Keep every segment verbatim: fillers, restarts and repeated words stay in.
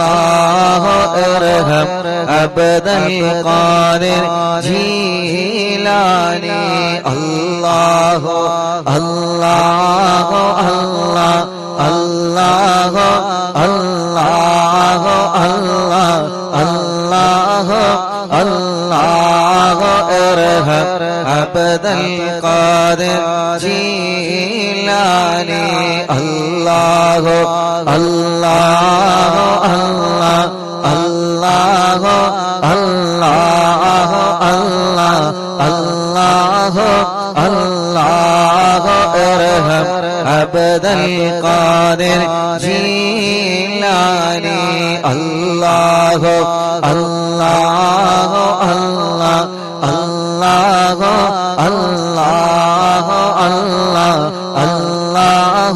الله ارحم عبد القادر جيلاني الله الله الله الله الله الله الله الله ارحم عبد القادر جيلاني الله الله الله الله الله الله الله الله ارحم عبد القادر جيلاني الله الله الله الله الله الله الله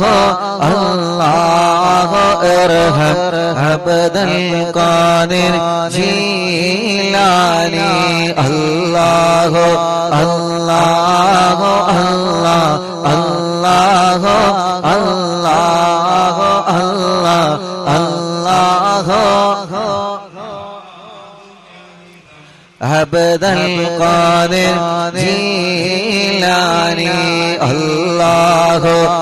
الله ارحم عبد القادر جيلاني الله الله الله الله الله الله الله عبد القادر جيلاني الله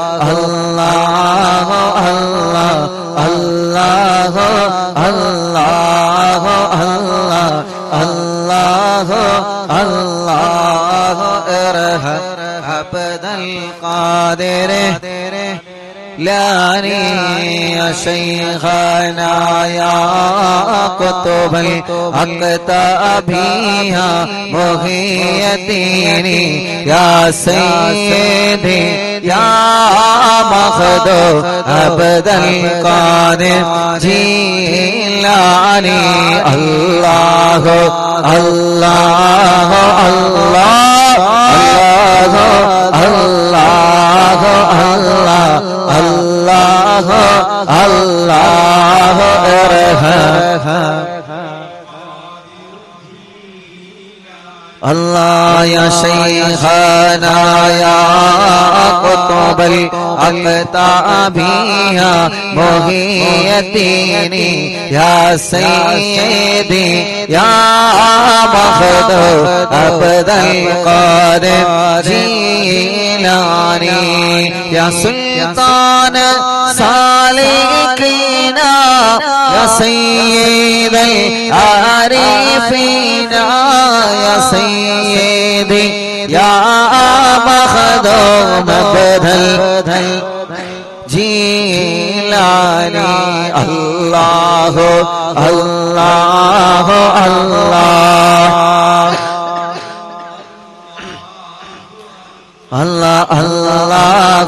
الله الله الله الله الله الله الله ارحم عبد القادر لاني يا شيخنا يا قطب الأقطابية محي الدين يا سيدي يا مخدوم عبد القادر جيلاني الله الله الله الله الله الله الله ارحم الله يا شيخنا يا قطب الأقطابية محي الدين يا سيدي يا مخدوم عبد القادر جيلاني يا سلطان سالكين يا سيد العارفين يا سيدي يا مخدوم عبد الجيلاني الله الله الله الله الله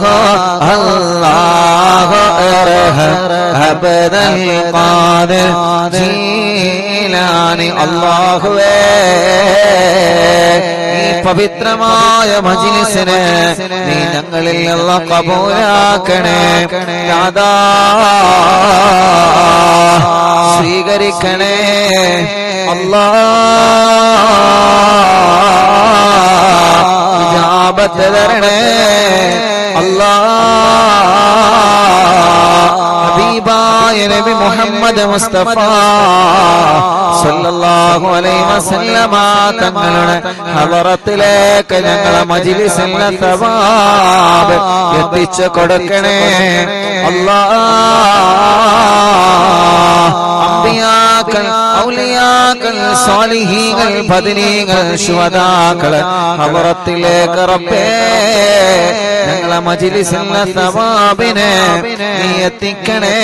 الله ارحم عبد القادر جيلاني الله പവിത്രമായ മജ്ലിസിനെ നീ ഞങ്ങളിൽ അല്ലാഹ് ഖബൂലാക്കണേ യാദാ സ്വീകരിക്കണേ അല്ലാഹ് ഇജാബത്ത് തരണേ അല്ലാഹ് ഹബീബായ നബി മുഹമ്മദ് മുസ്തഫ സല്ലല്ലാഹു അലൈഹി വസല്ലമ തങ്ങളുടെ ഹളറത്തിലേക്ക് ഞങ്ങളെ മജ്ലിസിലെ സവാബ് എത്തിച്ചു കൊടുക്കണേ അല്ലാഹ് അംബിയാക്കൾ ഔലിയാക്കൾ സാലിഹീങ്ങൾ ബദരീങ്ങൾ ശുഹദാക്കൾ ഹളറത്തിലേക്ക് റബ്ബേ ഞങ്ങളെ മജ്ലിസിലെ സവാബിനെ നീ എത്തിക്കണേ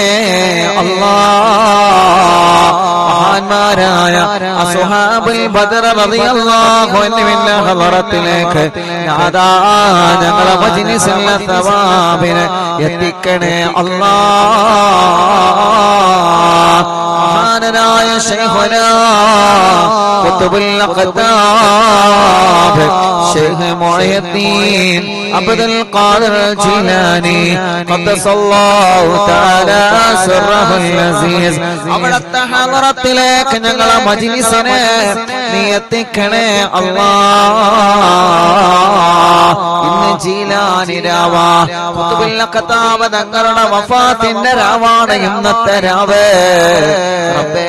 അല്ലാഹ് മഹാന്മാരായ അസ്ഹാബുൽ ബദർ റളിയല്ലാഹു അൻഹുവിന്റെ ഹളറത്തിലേക്ക് നാദാ ഞങ്ങളെ മജ്ലിസിലെ സവാബിനെ എത്തിക്കണേ അല്ലാഹ് ബഹുമാനനായ ശൈഖുനാ ഖുതുബുൽ അഖ്താബ് ശൈഖ് മുഈദ്ദീൻ അബ്ദുൽ ഖാദിർ ജീലാനി ഖദ്ദസല്ലാഹു തആല സിർറഹുൽ അസീസ് അവിടുത്തെ ഹളറത്തിലേക്ക് ഞങ്ങളെ മജ്ലിസിനെ നീ എത്തിക്കണേ അല്ലാഹ്. ഇന്ന് ജീലാനി രാവാ ഖുതുബുൽ അഖ്താബ് തങ്ങളുടെ വഫാത്തിന്റെ രാവാണ് ഇന്നത്തെ രാവ്. റബ്ബേ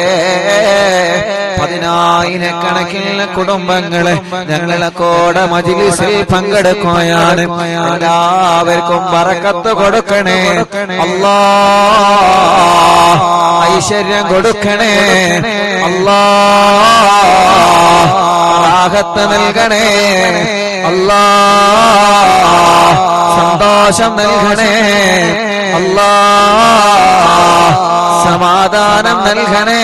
പതിനായിരക്കണക്കിന് കുടുംബങ്ങള് ഞങ്ങളെ കൂടെ മജ്ലിസിൽ പങ്കെടുക്കുകയാണ്. എല്ലാവർക്കും ബറക്കത്ത് കൊടുക്കണേ അല്ലാഹ്. ഐശ്വര്യം കൊടുക്കണേ അല്ലാഹ്. റാഹത്ത് നൽകണേ അല്ലാഹ്. സന്തോഷം നൽകണേ അല്ലാഹ്. സമാധാനം നൽകണേ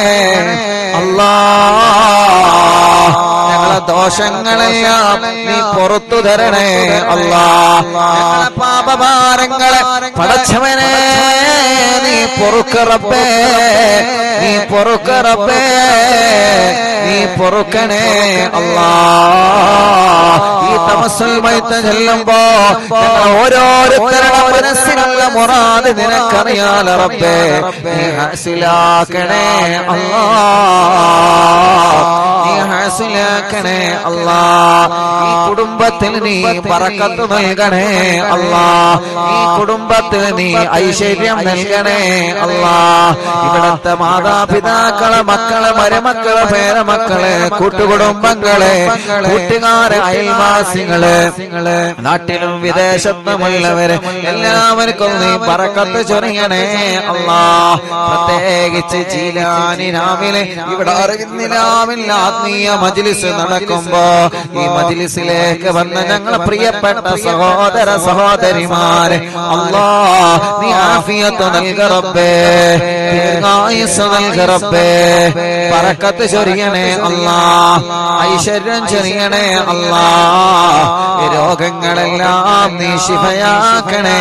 അല്ലാഹ്. ഞങ്ങളെ ദോഷങ്ങളെല്ലാം നീ പുറത്തു തരണേ അല്ലാഹ്. ഞങ്ങളെ പാപഭാരങ്ങളെ പടച്ചവനെ നീ പൊറുക്ക റബ്ബേ, നീ പൊറുക്ക റബ്ബേ, നീ പൊറുക്കണേ അല്ലാഹ്. ഈ തവസ്സുൽ മൈത്ത് ചെല്ലുമ്പോ ഞങ്ങൾ ഓരോരുത്തരുടെ മനസ്സിലുള്ള മുറാദ് നിനക്കറിയാല റബ്ബേ, നീ ഹാസിലാക്കണേ അല്ലാഹ്. നീ ഹാസിലാക്കണേ അല്ലാഹ്. ഈ കുടുംബത്തിൽ നീ ബറക്കത്ത് നൽകണേ അല്ലാഹ്. ഈ കുടുംബത്തിൽ നീ ഐശ്വര്യം നൽകണേ അല്ലാഹ്. ഇവിടത്തെ മാതാപിതാക്കളെ, മക്കളെ, മരുമക്കളെ, പേരമക്കളെ, കൂട്ടുകുടുംബങ്ങളെ, കൂട്ടുകാരെ, അയൽവാസികളെ, നാട്ടിലും വിദേശത്തുമുള്ളവരെ എല്ലാവർക്കും നീ ബറക്കത്ത് ചൊരിയണേ അല്ലാഹ്. പ്രത്യേകിച്ച് ജീലാനി രാവിലെ ഇവിടെ അറിവിന്നിലാവിൽ ആത്മീയ മജ്ലിസ് നടക്കുമ്പോ ഈ മജ്ലിസിലേക്ക് വന്ന ഞങ്ങളെ പ്രിയപ്പെട്ട സഹോദര സഹോദരിമാരെ അല്ലാഹ് നീ ആഫിയത്ത് നൽക റബ്ബേ, ദീർഘായുസ്സ് നൽക റബ്ബേ, ബറക്കത്ത് ചൊരിയണേ അല്ലാഹ്, ഐശ്വര്യം ചൊരിയണേ അല്ലാഹ്. രോഗങ്ങളെല്ലാം നീ ശിഫയാക്കണേ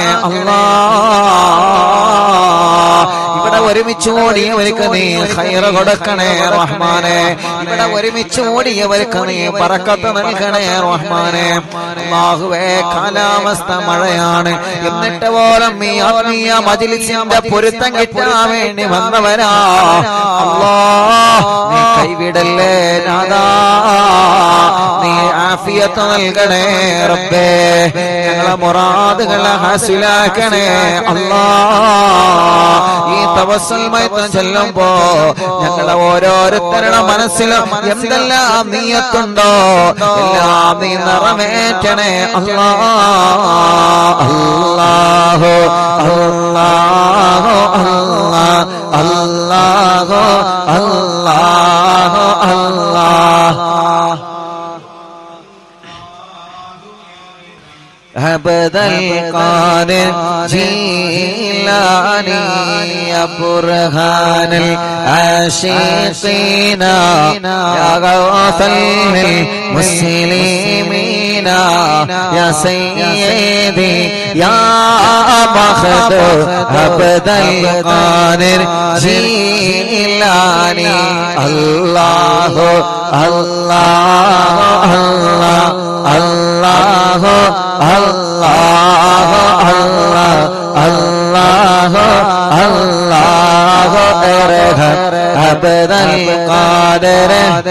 അല്ലാഹ്. ഇവിടെ ഒരുമിച്ച് ഓടിയവർക്ക് നീ ഖൈർ കൊടുക്കണേ റഹ്മാനെ. ഇവിടെ ഒരുമിച്ച് ഓടിയവർക്ക് നീ ബറക്കത്ത് നൽകണേ റഹ്മാനെ. അല്ലാഹുവേ കാലാവസ്ഥ മഴയാണ്, എന്നിട്ട് പോലും ഈ ആത്മീയ മജ്ലിസിന്റെ പൊരുത്തം കിട്ടാൻ വേണ്ടി വന്നവരാ അല്ലാഹ്. നീ കൈവിടല്ലേ നാഥാ, നീ ആഫിയത്ത് നൽകണേ റബ്ബേ. ഞങ്ങളെ മുറാദുകളെ ഹാസിലാക്കണേ അല്ലാഹ്. ഈ തവസ്സുൽ മൈത്ത് ചെല്ലുമ്പോ ഞങ്ങളെ ഓരോരുത്തരുടെ മനസ്സിലും എന്തെല്ലാം നീയത്തുണ്ടോ എല്ലാം നീ നിറവേറ്റണേ അല്ലാഹ്. അല്ലാഹു അല്ലാഹു അല്ലാഹു അല്ലാഹു അല്ലാഹു അബ്ദുൽ ഖാദിർ ജീലാനി യാ ബുർഹാനുൽ ആശിഖീന യാ ഗൗസൽ മുസ്ലിമീന യാ സയ്യിദി യാ മഖ്ദൂ അബ്ദുൽ ഖാദിർ ജീലാനി. അല്ലാഹു Allah Allah Allah Allah Allah അർഹം അബ്ദുൽ ഖാദിർ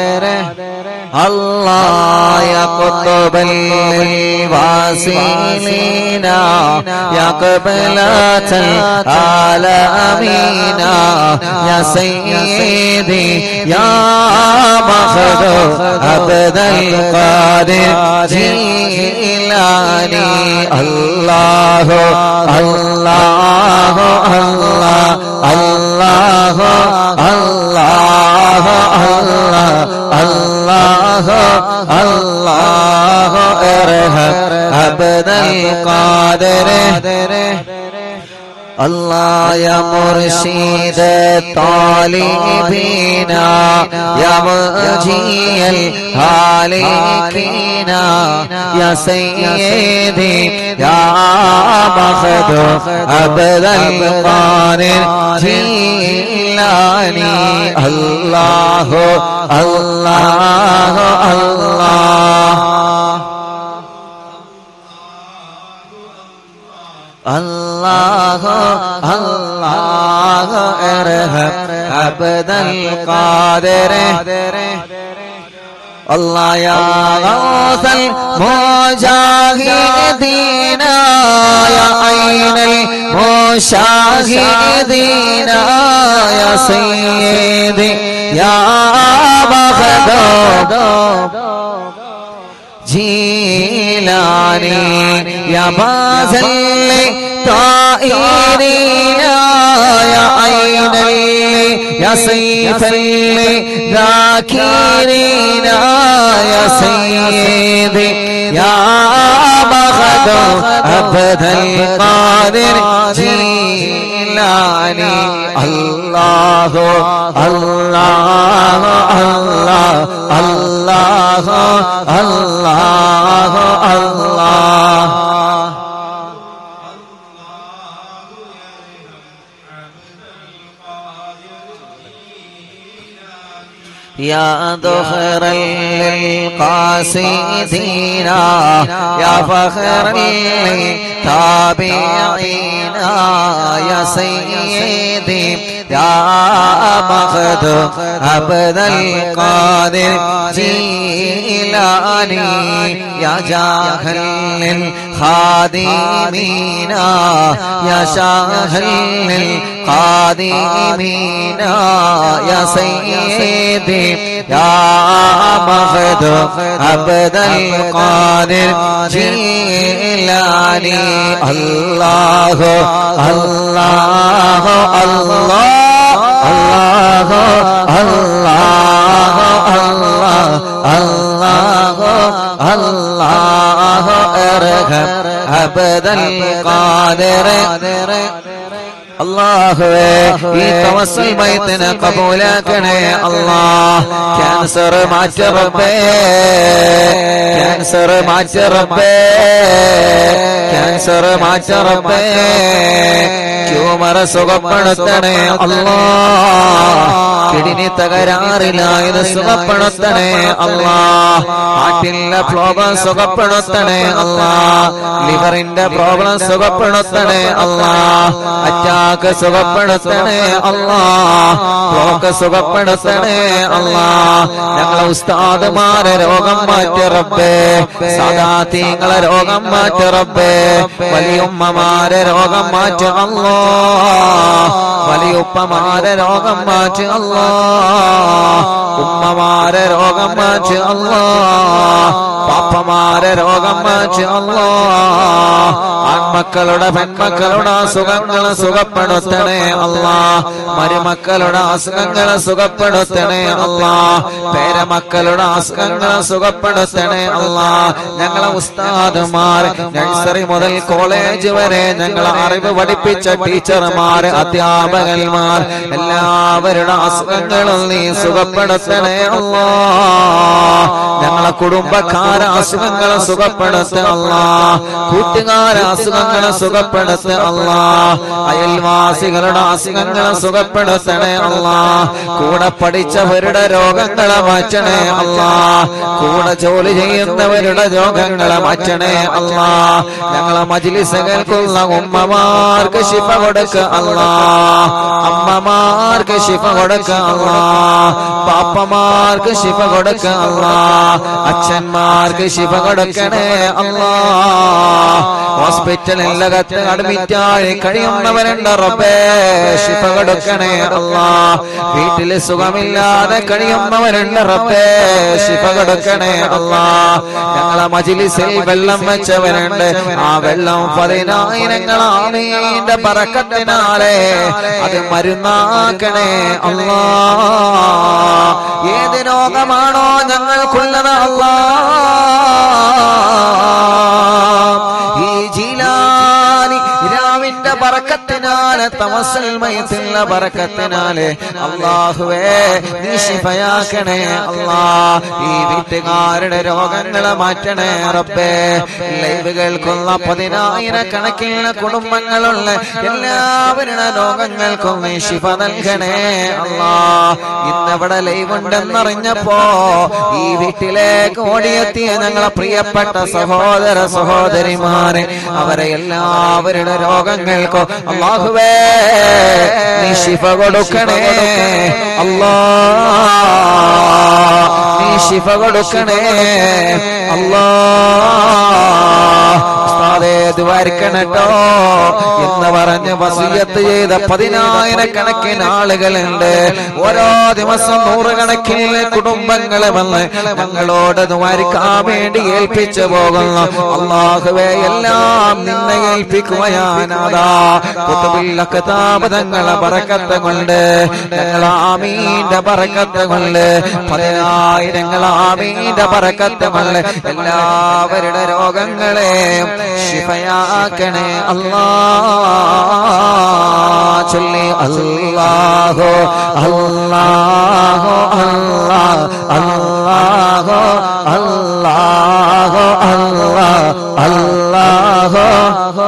الله يا قطب الواصلين يا قبلة العالمين يا سيدي يا مخدوم عبد القادر جيلاني. الله الله الله الله الله الله الله ارحم عبد القادر. الله يا مرشد الطالبين يا مجيء الهالكين يا سيدي يا مخدوم عبد القادر جيلاني الله الله الله الله الله ارحم عبد القادر الله يا غوث المجاهدين يا عين المشاهدين يا سيدي يا مخدوم جيلاني يا بازل طائرين يا عين يا سيف الذاكرين يا سيدي يا مخدوم عبد القادر جيلاني الله الله الله الله الله الله يا ذخر القاصدين يا فخر التابعين يا سيدي يا مخدوم عبد القادر جيلاني يا جاهل الخادمين يا شاهل القادمين يا سيدي يا مخدوم عبد القادر جيلاني الله الله الله الله الله الله الله ارحم عبد القادر الله يتوسل بيتنا قبولكنا الله كانسر مع ربي كانسر مع ربي كانسر مع ربي ട്യൂമർ സുഖപ്പെടുത്തണേ അല്ലാഹ് കിഡ്നി തകരാറിലായത് സുഖപ്പെടുത്തണേ അല്ലാഹ് ഹാർട്ടിന്റെ പ്രോബ്ലം സുഖപ്പെടുത്തണേ അല്ലാഹ് ലിവറിന്റെ പ്രോബ്ലം സുഖപ്പെടുത്തണേ അല്ലാഹ് അറ്റാക്ക് സുഖപ്പെടുത്തണേ അല്ലാഹ് ബ്ലോക്ക് സുഖപ്പെടുത്തണേ അല്ലാഹ് ഞങ്ങളെ ഉസ്താദുമാരെ രോഗം മാറ്റി റബ്ബേ സാദാതീങ്ങളെ രോഗം മാറ്റി റബ്ബേ വലിയുമ്മമാരെ രോഗം മാറ്റി അല്ലാഹ് വലിയുപ്പമാരെ രോഗം മാറ്റി അല്ലാഹ് ഉമ്മമാരെ രോഗം മാറ്റി അല്ലാഹ് പാപ്പമാരെ രോഗം മാറ്റി അല്ലാഹ് ആൺമക്കളുടെ പെൺമക്കളുടെ അസുഖങ്ങൾ സുഖപ്പെടുത്തണേ അല്ലാഹ് മരുമക്കളുടെ അസുഖങ്ങൾ സുഖപ്പെടുത്തണേ അല്ലാഹ് പേരമക്കളുടെ അസുഖങ്ങൾ സുഖപ്പെടുത്തണേ അല്ലാഹ് ഞങ്ങളെ ഉസ്താദുമാർ നഴ്സറി മുതൽ കോളേജ് വരെ ഞങ്ങളെ അറിവ് പഠിപ്പിച്ച ടീച്ചർമാർ അധ്യാപകന്മാർ എല്ലാവരുടെ അസുഖങ്ങളും നീ സുഖപ്പെടുത്തണേ അല്ലാഹ് ഞങ്ങളെ കുടുംബക്കാരെ അസുഖങ്ങളെ സുഖപ്പെടുത്ത അല്ലാഹ് കൂട്ടുകാരെ അസുഖങ്ങളെ സുഖപ്പെടുത്ത അല്ലാഹ് അയൽവാസികളുടെ അസുഖങ്ങളെ സുഖപ്പെടുത്തണേ അല്ലാഹ് കൂടെ പഠിച്ചവരുടെ രോഗങ്ങളെ മാറ്റണേ അല്ലാഹ് കൂടെ ജോലി ചെയ്യുന്നവരുടെ രോഗങ്ങളെ മാറ്റണേ അല്ലാഹ് ഞങ്ങളെ മജ്ലിസ് കേൾക്കുന്ന ഉമ്മമാർക്ക് ശിഫ കൊടുക്ക അല്ലാഹ് അമ്മമാർക്ക് ശിഫ കൊടുക്ക അല്ലാഹ് പാപ്പമാർക്ക് ശിഫ കൊടുക്ക അല്ലാഹ് അച്ഛന്മാർക്ക് ശിഫ കൊടുക്കണേ അല്ലാഹ് ഹോസ്പിറ്റലിലകത്ത് അഡ്മിറ്റായി കഴിയുന്നവരുണ്ട് റബ്ബേ ശിഫ കൊടുക്കണേ അല്ലാഹ് വീട്ടിൽ സുഖമില്ലാതെ കഴിയുന്നവരുണ്ട് റബ്ബേ ശിഫ കൊടുക്കണേ അല്ലാഹ് ഞങ്ങളെ മജ്ലിസിൽ വെള്ളം വെച്ചവരുണ്ട് ആ വെള്ളം പതിനായിരങ്ങൾ ആമീന്റെ ബറക്കത്തിനാലെ അത് മരുന്നാക്കണേ അല്ലാഹ് ഏത് രോഗമാണോ ഞങ്ങൾക്കുള്ളത് അല്ലാഹ് ഈ ജീലാനി രാവിന്റെ ബറക്കത്തിനാലെ ബറക്കത്തിനാലെ തവസ്സുൽ മയ്യിത്തിന്റെ ബറക്കത്തിനാലെ അല്ലാഹുവേ നീ ശിഫയാക്കണേ അല്ലാഹ്. ഈ വീട്ടുകാരുടെ രോഗങ്ങളെ മാറ്റണേ റബ്ബേ. ലൈവ് കേൾക്കുന്ന പതിനായിരക്കണക്കിന് കുടുംബങ്ങളുള്ള എല്ലാവരുടെ രോഗങ്ങൾക്കും നീ ശിഫ നൽകണേ അല്ലാഹ്. ഇന്നിവിടെ ലൈവ് ഉണ്ടെന്നറിഞ്ഞപ്പോ ഈ വീട്ടിലേക്ക് ഓടിയെത്തിയ ഞങ്ങളെ പ്രിയപ്പെട്ട സഹോദര സഹോദരിമാരെ അവരെ എല്ലാവരുടെ രോഗങ്ങൾക്കും അല്ലാഹുവേ നീ ശിഫ കൊടുക്കണേ അല്ലാഹ്. നീ ശിഫ കൊടുക്കണേ അല്ലാഹ്. ഉസ്താദേ ദ്വാരിക്കണട്ടോ എന്ന് പറഞ്ഞ് വസിയത്ത് ചെയ്ത പതിനായിരക്കണക്കിന് ആളുകളുണ്ട്. ഓരോ ദിവസം നൂറുകണക്കിന് കുടുംബങ്ങളെ വന്ന് ഞങ്ങളോട് ദ്വാരിക്കാൻ വേണ്ടി ഏൽപ്പിച്ചു പോകുന്നു. അല്ലാഹുവേ എല്ലാം നിന്നെ ഏൽപ്പിക്കുകയാനാദാ. ഖുതുബുൽ അഖ്താബ് തങ്ങളെ ബറക്കത്ത് കൊണ്ട് ഞങ്ങൾ ആമീന്റെ ബറക്കത്ത് കൊണ്ട് പതിനായിരങ്ങൾ ആമീന്റെ ബറക്കത്ത് കൊണ്ട് എല്ലാവരുടെ രോഗങ്ങളെ ശിഫയാക്കണേ അല്ലാഹ്. ചൊല്ലി അല്ലാഹു അല്ലാഹു അല്ലാഹ് അല്ലാഹു അല്ലാഹു അല്ലാഹു അല്ലാഹു.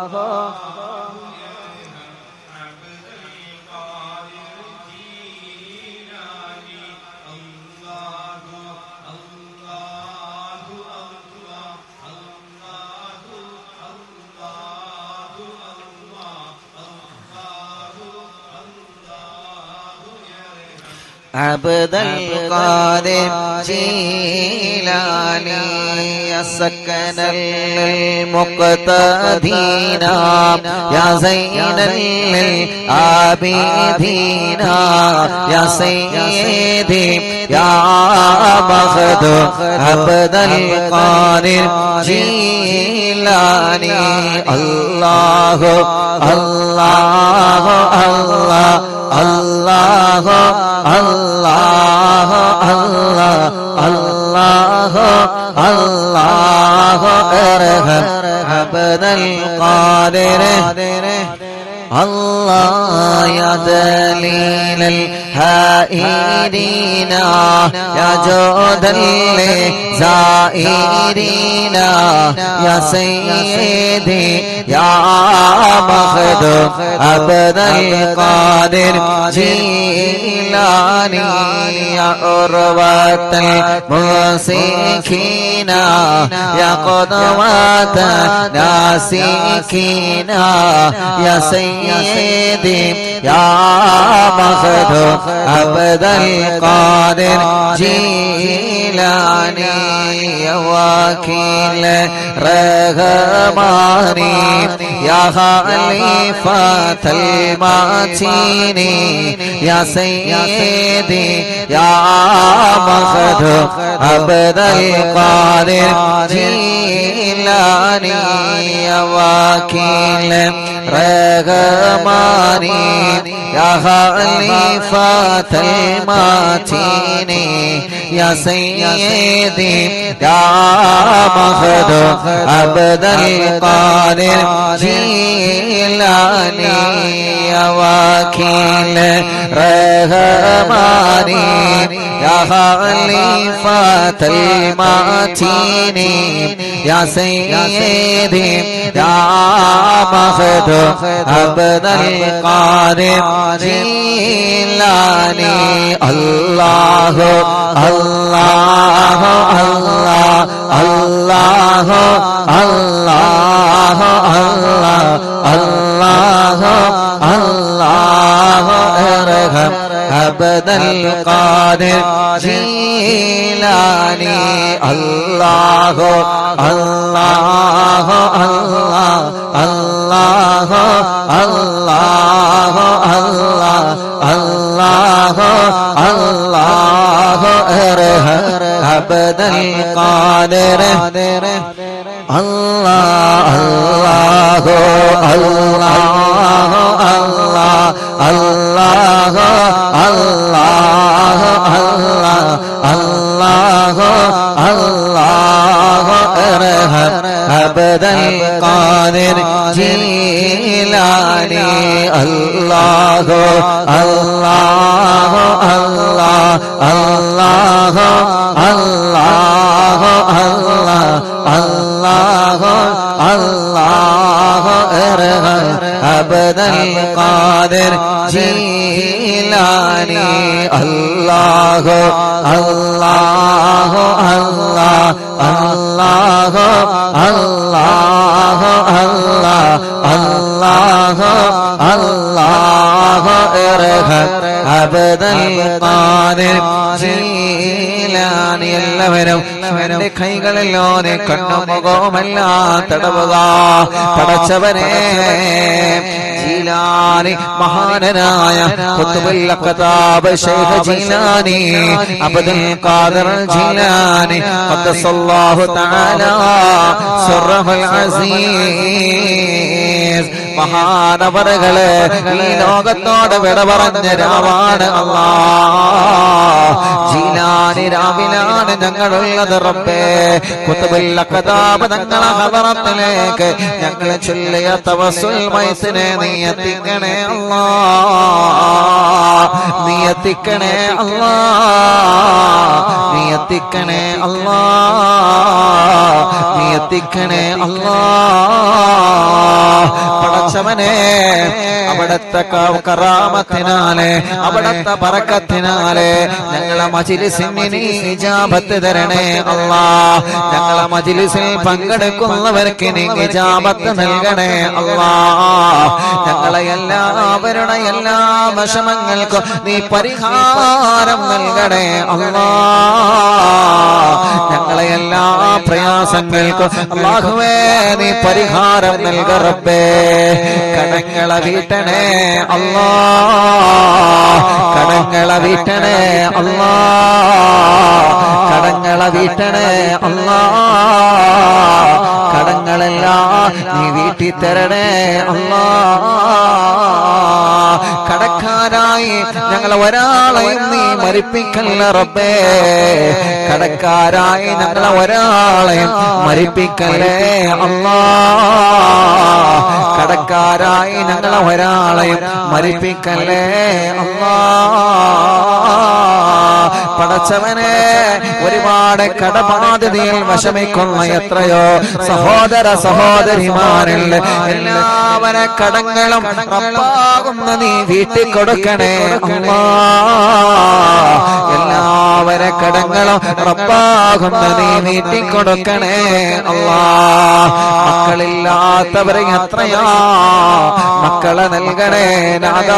عبد القادر جيلاني يا سكن المقتدين يا زين العابدين يا سيدي يا مخدوم عبد القادر جيلاني. الله الله الله الله الله الله الله الله ارحم عبد القادر الله يا دليل الهائرين يا جود الزائرين يا سيدي يا مخدوم عبد القادر جيلاني يا عروة الموسيقين يا قدوة ناسكين يا سيدي يا مخدوم عبد القادر جيلاني يا وكيل رحماني يا خليفة المتين يا سيدي يا مخدوم عبد القادر جيلاني يا وكيل رحماني يا خليفة المتين يا سيدي يا مخدوم عبد القادر جيلاني يا وكيل رحماني يا خليفة المتين يا سيدي يا مخدوم عبد القادر جيلاني. الله الله الله الله الله الله الله ارحم عبد القادر جيلاني. الله الله الله الله الله الله الله الله ارحم عبد القادر. الله الله الله الله الله الله الله الله الله ارحم عبد القادر جيلاني. അല്ലാഹു അല്ലാഹു അല്ലാഹു അല്ലാഹു അല്ലാഹു അല്ലാഹു ഇർഹം അബ്ദുൽ ഖാദിർ ജീലാനി അല്ലാഹു Allah Allah Allah Allah Allah അല്ലാഹു ഇർഹം അബ്ദുൽ ഖാദിർ ജീലാനി. എല്ലാവരും അവന്റെ കൈകളിലോ നീ കണ്ണും മുഖവുമെല്ലാം തടവുക. പടച്ചവനെ ജീലാനി മഹാനായ ഖുത്ബുൽ അഖ്താബ് ശൈഖ് ജീലാനി അബ്ദുൽ ഖാദിർ ജീലാനി ഖദ്ദസല്ലാഹു തആല സിർറഹുൽ അസീസ് മഹാനവറുകളെ ഈ ലോകത്തോട് വിട പറഞ്ഞ രാവാണ് അല്ലാഹ്. ജീലാനി രാവിലാണ് ഞങ്ങളുള്ളത് റബ്ബേ. ഖുത്ബുൽ അഖ്താബ് തങ്ങളെ ഹദറത്തിലേക്ക് ഞങ്ങൾ ചൊല്ലിയ തവസ്സുൽ മൈസിനെ നീ എത്തിക്കണേ അല്ലാഹ്, നീ എത്തിക്കണേ അല്ലാഹ്, നീ എത്തിക്കണേ അല്ലാഹ്, നീ എത്തിക്കണേ അല്ലാഹ്. പടച്ചവനെ അവിടത്തെ കറാമത്തിനാലെ അവിടത്തെ ബറക്കത്തിനാലെ ഞങ്ങളെ മജ്‌ലിസിന് നീ ഇജാബത്ത് തരണേ അല്ലാഹ്. ഞങ്ങളെ മജ്‌ലിസിൽ പങ്കെടുക്കുന്നവർക്ക് നീ ഇജാബത്ത് നൽകണേ അല്ലാഹ്. ഞങ്ങളെ എല്ലാവരുടെ എല്ലാ വിഷമങ്ങൾക്കും നീ പരിഹാരം നൽകണേ അല്ലാഹ്. ഞങ്ങളെ എല്ലാ പ്രയാസങ്ങൾക്കും അല്ലാഹുവേ നീ പരിഹാരം നൽക റബ്ബേ. കടങ്ങളെ വീട്ടണേ അല്ലാഹ്, കടങ്ങളെ വീട്ടണേ അല്ലാഹ്, കടങ്ങളെ വീട്ടണേ അല്ലാഹ്. കടങ്ങളെല്ലാം നീ വീട്ടി തരണേ അല്ലാഹ്. കടക്കാരായി ഞങ്ങളെ ഒരാളെയും നീ മരിപ്പിക്കല്ല റബ്ബേ. കടക്കാരായി ഞങ്ങളെ ഒരാളെയും മരിപ്പിക്കല്ലേ അല്ലാഹ്. കടക്കാരായി ഞങ്ങളെ ഒരാളെയും മരിപ്പിക്കല്ലേ അല്ലാഹ്. പടച്ചവനെ ഒരുപാട് കടബാധ്യതയിൽ വിഷമിക്കുന്ന എത്രയോ സഹോദര സഹോദരിമാരിൽ എല്ലാവരെ കടങ്ങളും റബ്ബാകുന്ന നീ വീട്ടിൽ കൊടുക്കണേ അല്ലാഹ്. എല്ലാവരെ കടങ്ങളും റബ്ബാകുന്ന നീ വീട്ടിൽ കൊടുക്കണേ അല്ലാഹ്. മക്കളില്ലാത്തവരെ എത്രയാ മക്കളെ നൽകണേ നാഥാ,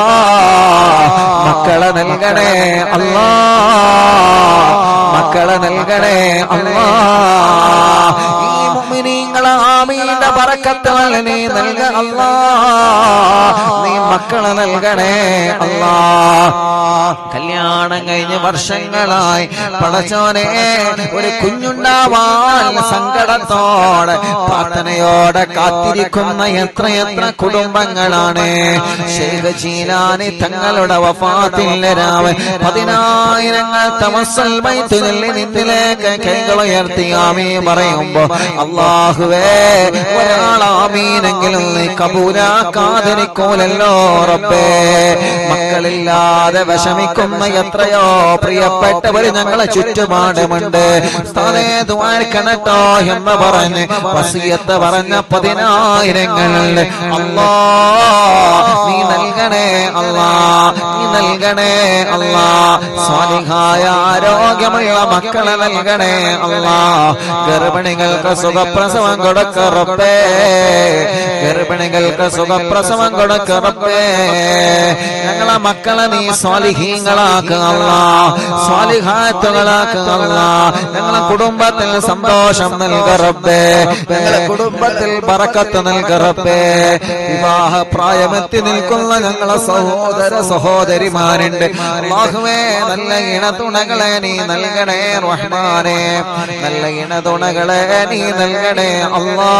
മക്കളെ നൽകണേ അല്ലാഹ്, മക്കളെ നൽകണേ അല്ലാഹ്. ഈ മുഅ്മിനീങ്ങളെ ആമീന്റെ ബറക്കത്തുകൾ നീ നൽക അല്ലാഹ്. നീ മക്കളെ നൽകണേ അല്ലാഹ്. കല്യാണം കഴിഞ്ഞ വർഷങ്ങളായി പടച്ചോനെ ഒരു കുഞ്ഞുണ്ടാവാൻ സങ്കടത്തോടെ പ്രാർത്ഥനയോടെ കാത്തിരിക്കുന്ന എത്രയെത്ര കുടുംബങ്ങളാണ്. ശൈഖ് ജീലാനി തങ്ങളുടെ വഫാത്തിന്റെ രാവ് പതിനായിരങ്ങൾ തവസ്സുൽ ബൈത്തിൽ നിന്നിലേക്ക് കൈകൾ ഉയർത്തി ആമീൻ പറയുമ്പോ അല്ലാഹുവേ ഒരാൾ ആമീനെങ്കിലും നീ കബൂലാക്കാതിരിക്കൂലല്ലോ റബ്ബേ. മക്കളില്ലാതെ വിഷമിക്കുന്ന എത്രയോ പ്രിയപ്പെട്ടവർ ഞങ്ങളെ ചുറ്റുപാടുമുണ്ട്. ഉസ്താദേ ദുആർക്കണട്ടോ എന്ന് പറഞ്ഞ് വസിയത്ത് പറഞ്ഞ പതിനായിരങ്ങളിൽ അല്ലാഹ് നീ നൽകണേ അല്ലാഹ്, നീ നൽകണേ അല്ലാഹ്. സ്വാലിഹായ ആരോഗ്യമുള്ള മക്കളെ നൽകണേ അല്ലാഹ്. ഗർഭിണികൾക്ക് സുഖപ്രസവം കൊടുക്ക റബ്ബേ, ഗർഭിണികൾക്ക് സുഖപ്രസവം കൊടുക്ക റബ്ബേ. ഞങ്ങളെ മക്കളെ നീ സ്വാലിഹീങ്ങളാക്കുക അല്ലാഹ്, സ്വാലിഹാത്തുകളാക്കുക അല്ലാഹ്. ഞങ്ങളെ കുടുംബത്തിൽ സന്തോഷം നൽക റബ്ബേ, ഞങ്ങളെ കുടുംബത്തിൽ ബറക്കത്ത് നൽക റബ്ബേ. വിവാഹ പ്രായമെത്തി നിൽക്കുന്ന ഞങ്ങളെ സഹോദര സഹോദരിമാരുണ്ട് അല്ലാഹുവേ. നല്ല ഇണതുണകളെ നീ നൽകണേ റഹ്മാനേ, നല്ല ഇണതുണകളെ നീ നൽക നൽകണേ അല്ലാ.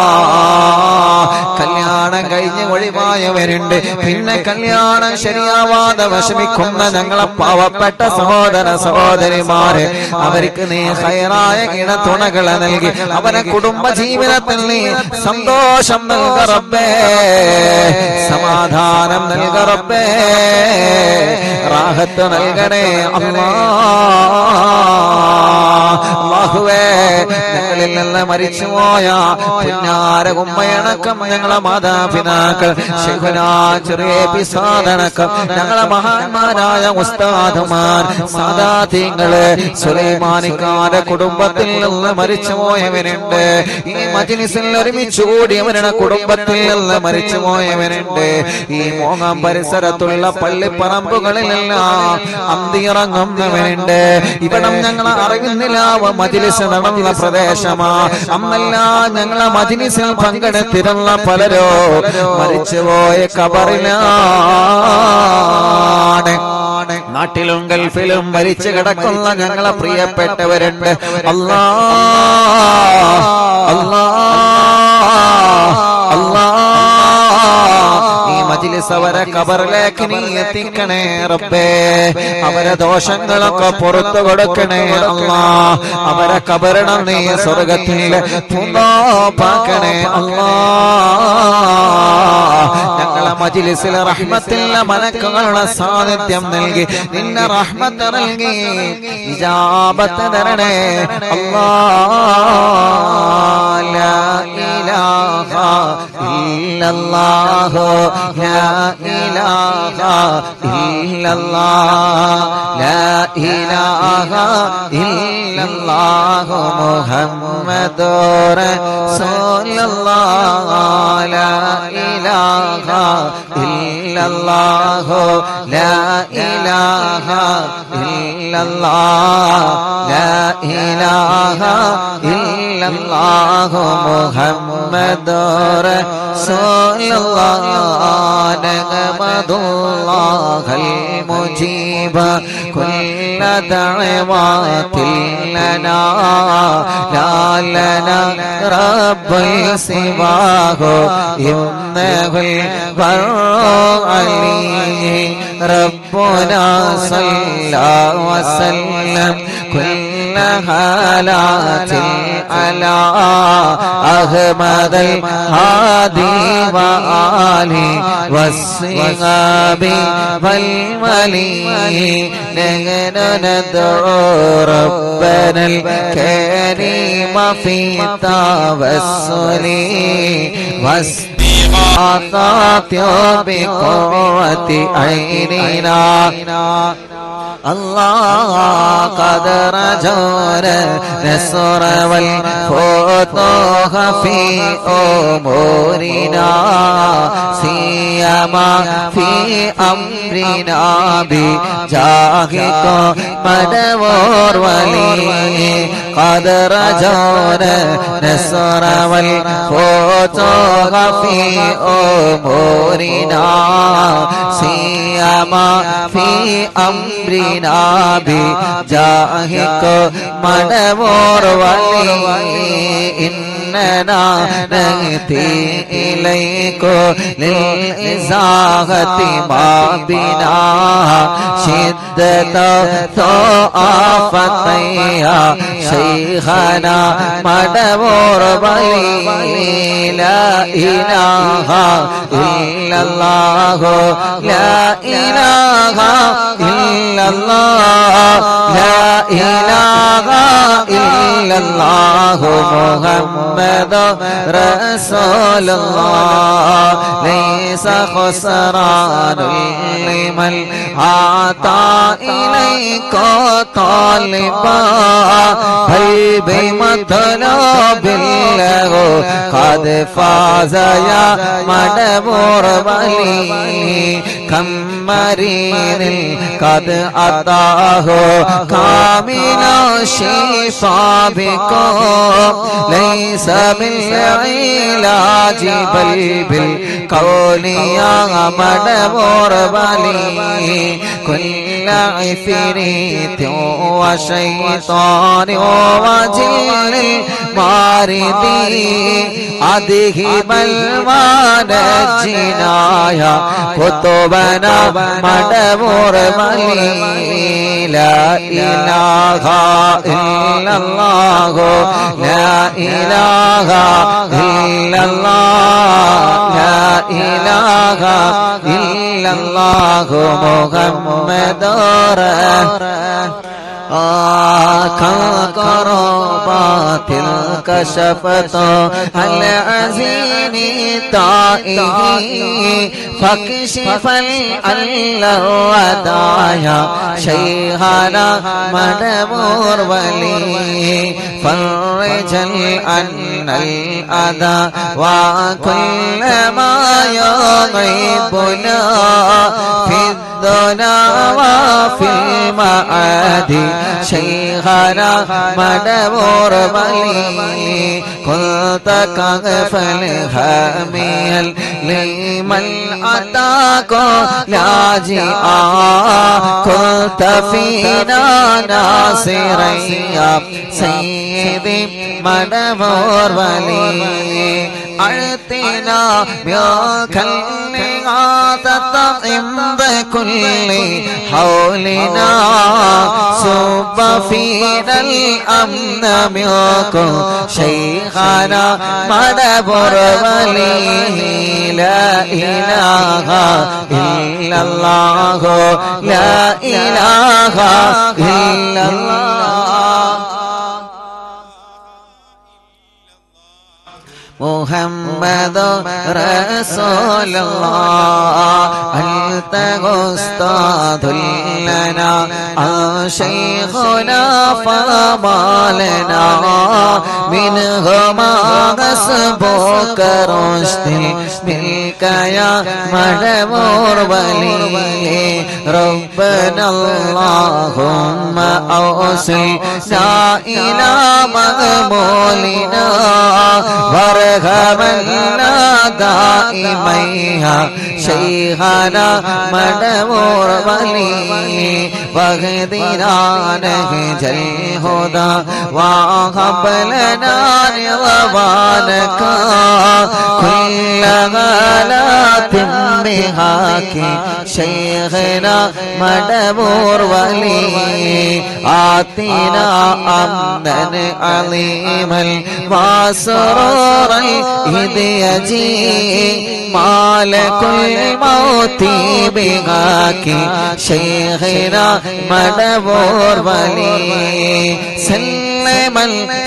കല്യാണം കഴിഞ്ഞ് ഒഴിവായവരുണ്ട്, പിന്നെ കല്യാണം ശരിയാവാതെ വിഷമിക്കുന്ന ഞങ്ങളെ പാവപ്പെട്ട സഹോദര സഹോദരിമാരെ അവർക്ക് നീ ഹൈറായ ഇണതുണകളെ നൽകി അവരെ കുടുംബ ജീവിതത്തിൽ നീ സന്തോഷം നൽക റബ്ബേ, സമാധാനം നൽക റബ്ബേ, റാഹത്ത് നൽകണേ അല്ലാ. അല്ലാഹുവേ, ഞങ്ങളിൽ നിന്ന് മരിച്ചുപോയ പുന്നാര ഉമ്മയടക്കം ഞങ്ങളെ മാതാപിതാക്കൾ, ശൈഖുനാ ചെറിയ പിസാദടക്കം ഞങ്ങളെ മഹാന്മാരായ ഉസ്താദുമാർ, സാദാത്യങ്ങള്, സുലൈമാനിക്കാരുടെ കുടുംബത്തിൽ നിന്ന് മരിച്ചുപോയവരുണ്ട്. ഈ മജ്‌ലിസിൽ ഒരുമിച്ച് കൂടിയവരുടെ കുടുംബത്തിൽ നിന്ന് മരിച്ചുപോയവരുണ്ട്. ഈ മോങ്ങാം പരിസരത്തുള്ള പള്ളിപ്പറമ്പുകളിലെല്ലാം അന്തിയിറങ്ങുന്നവരുണ്ട്. ഇവിടം ഞങ്ങളെ അറിവിന്നില്ല മജ്‌ലിസ് നടന്ന പ്രദേശമാ. അന്നെല്ലാം ഞങ്ങളെ മജ്‌ലിസിൽ പങ്കെടുത്തിരുന്ന പലരോ മരിച്ചുപോയ ഖബറിലാണ്. നാട്ടിലും ഗൾഫിലും മരിച്ചു കിടക്കുന്ന ഞങ്ങളെ പ്രിയപ്പെട്ടവരുണ്ട്. അല്ലാ അല്ലാ അല്ലാ, ഈ മജ്‌ലിസ് അവരെ ഖബറിലേക്ക് നീ എത്തിക്കണേ റബ്ബേ. അവരെ ദോഷങ്ങളൊക്കെ പുറത്തു കൊടുക്കണേ അല്ലാ. അവരെ ഖബറിനെ നീ സ്വർഗ്ഗത്തിൽ പൂന്തോപ്പാക്കണേ അല്ലാ. ഞങ്ങളെ മജ്‌ലിസിൽ റഹ്മത്തുള്ള മലക്കുകളുടെ സാന്നിധ്യം നൽകി നിന്നെ റഹ്മത്ത് നൽകി ഇജാബത്ത് തരണേ അല്ലാ. ലാ ഇലാഹ ഇല്ലല്ലാഹു ലാ ഇലാഹ ഇല്ലല്ലാഹ് ലാ ഇലാഹ ഇല്ലല്ലാഹു മുഹമ്മദുർ റസൂലുള്ളാഹ് ലാ ഇലാഹ ഇല്ലല്ലാഹു ലാ ഇലാഹ ഇല്ലല്ലാഹ് ലാ ഇലാഹ ഇല്ലല്ലാഹു മുഹമ്മദുർ റസൂലുള്ളാഹ് നഹ്മദുല്ലാഹൽ മുജീബ കുല്ല ദഅവാതിൽ ലനാ ലാ ലനാ റബ്ബുൽ സിവാഹു ഇന്നഹുൽ ബർറു അലീ റബ്ബുനാ സല്ലല്ലാഹു വസല്ലം കുല്ല ഹാലാതിൽ അലാ അഹ്മദൽ ഹാദി വആലി വസ്സിഹാബി വൽ വലി നദഉ റബ്ബനൽ കരീമ ഫീ തവസ്സുലി വസ്തിഗാസതി ബിഖുവതി ഐനിനാ الله قدر جور نصر والفتوح في أمورنا سيما في أمرنا بجاهك مدور ولي قدر جور نصر والفتوح في أمورنا سيما في أمرنا بجاهك مدور ولي إننا نأتي إليك للإزاغة ما بنا شدة ضعفتيا شيخنا مدور ولي لا إله إلا الله لا إله إلا الله لا إله إلا الله محمد رسول الله ليس خسران لمن عطى إليك طالبا بل بمطلب له قد فاز يا مدبور ولي كم مريض قد أتاه كامل الشفاء بكم ليس بالعلاج بل بالقول يا مدبور بلي كل عفريت وشيطان وجن الماردي أذهب المنجنا يا كتبنا مدبور بلي لا إله إلا الله لا إله إلا الله لا إله إلا الله محمد كربات الكشفت العزين طائه فاكشف الودايا شيخنا مدبور ولي فرج عنا الأذى وكل ما يغيبنا في الدنا وفي المعاد شيخنا مدبور بلي كنت كغفل هاميا لمن أتاك لاجئا كنت فينا ناصريا سيدي مدبور بلي أعطنا بك الإغاثة عند كل حولنا صب فينا الأمن منكم شيخنا مدبور ولي لا إله إلا الله لا إله إلا الله محمد رسول الله أنت أستاذ لنا شيخنا فما لنا منهما حسبك رشد منك يا مدبور ولي ربنا اللهم أوصلنا إلى مضمولنا ورحمنا دائميها شيخنا مدبور ولي واهدنا نهج الهدى وهب لنا رضوانك كل غلات بهاك شيخنا مدبور ولي آتنا أمنا عظيما وسرورا إذ يجي مالك الموت بهاك شيخنا مدبور ولي سلم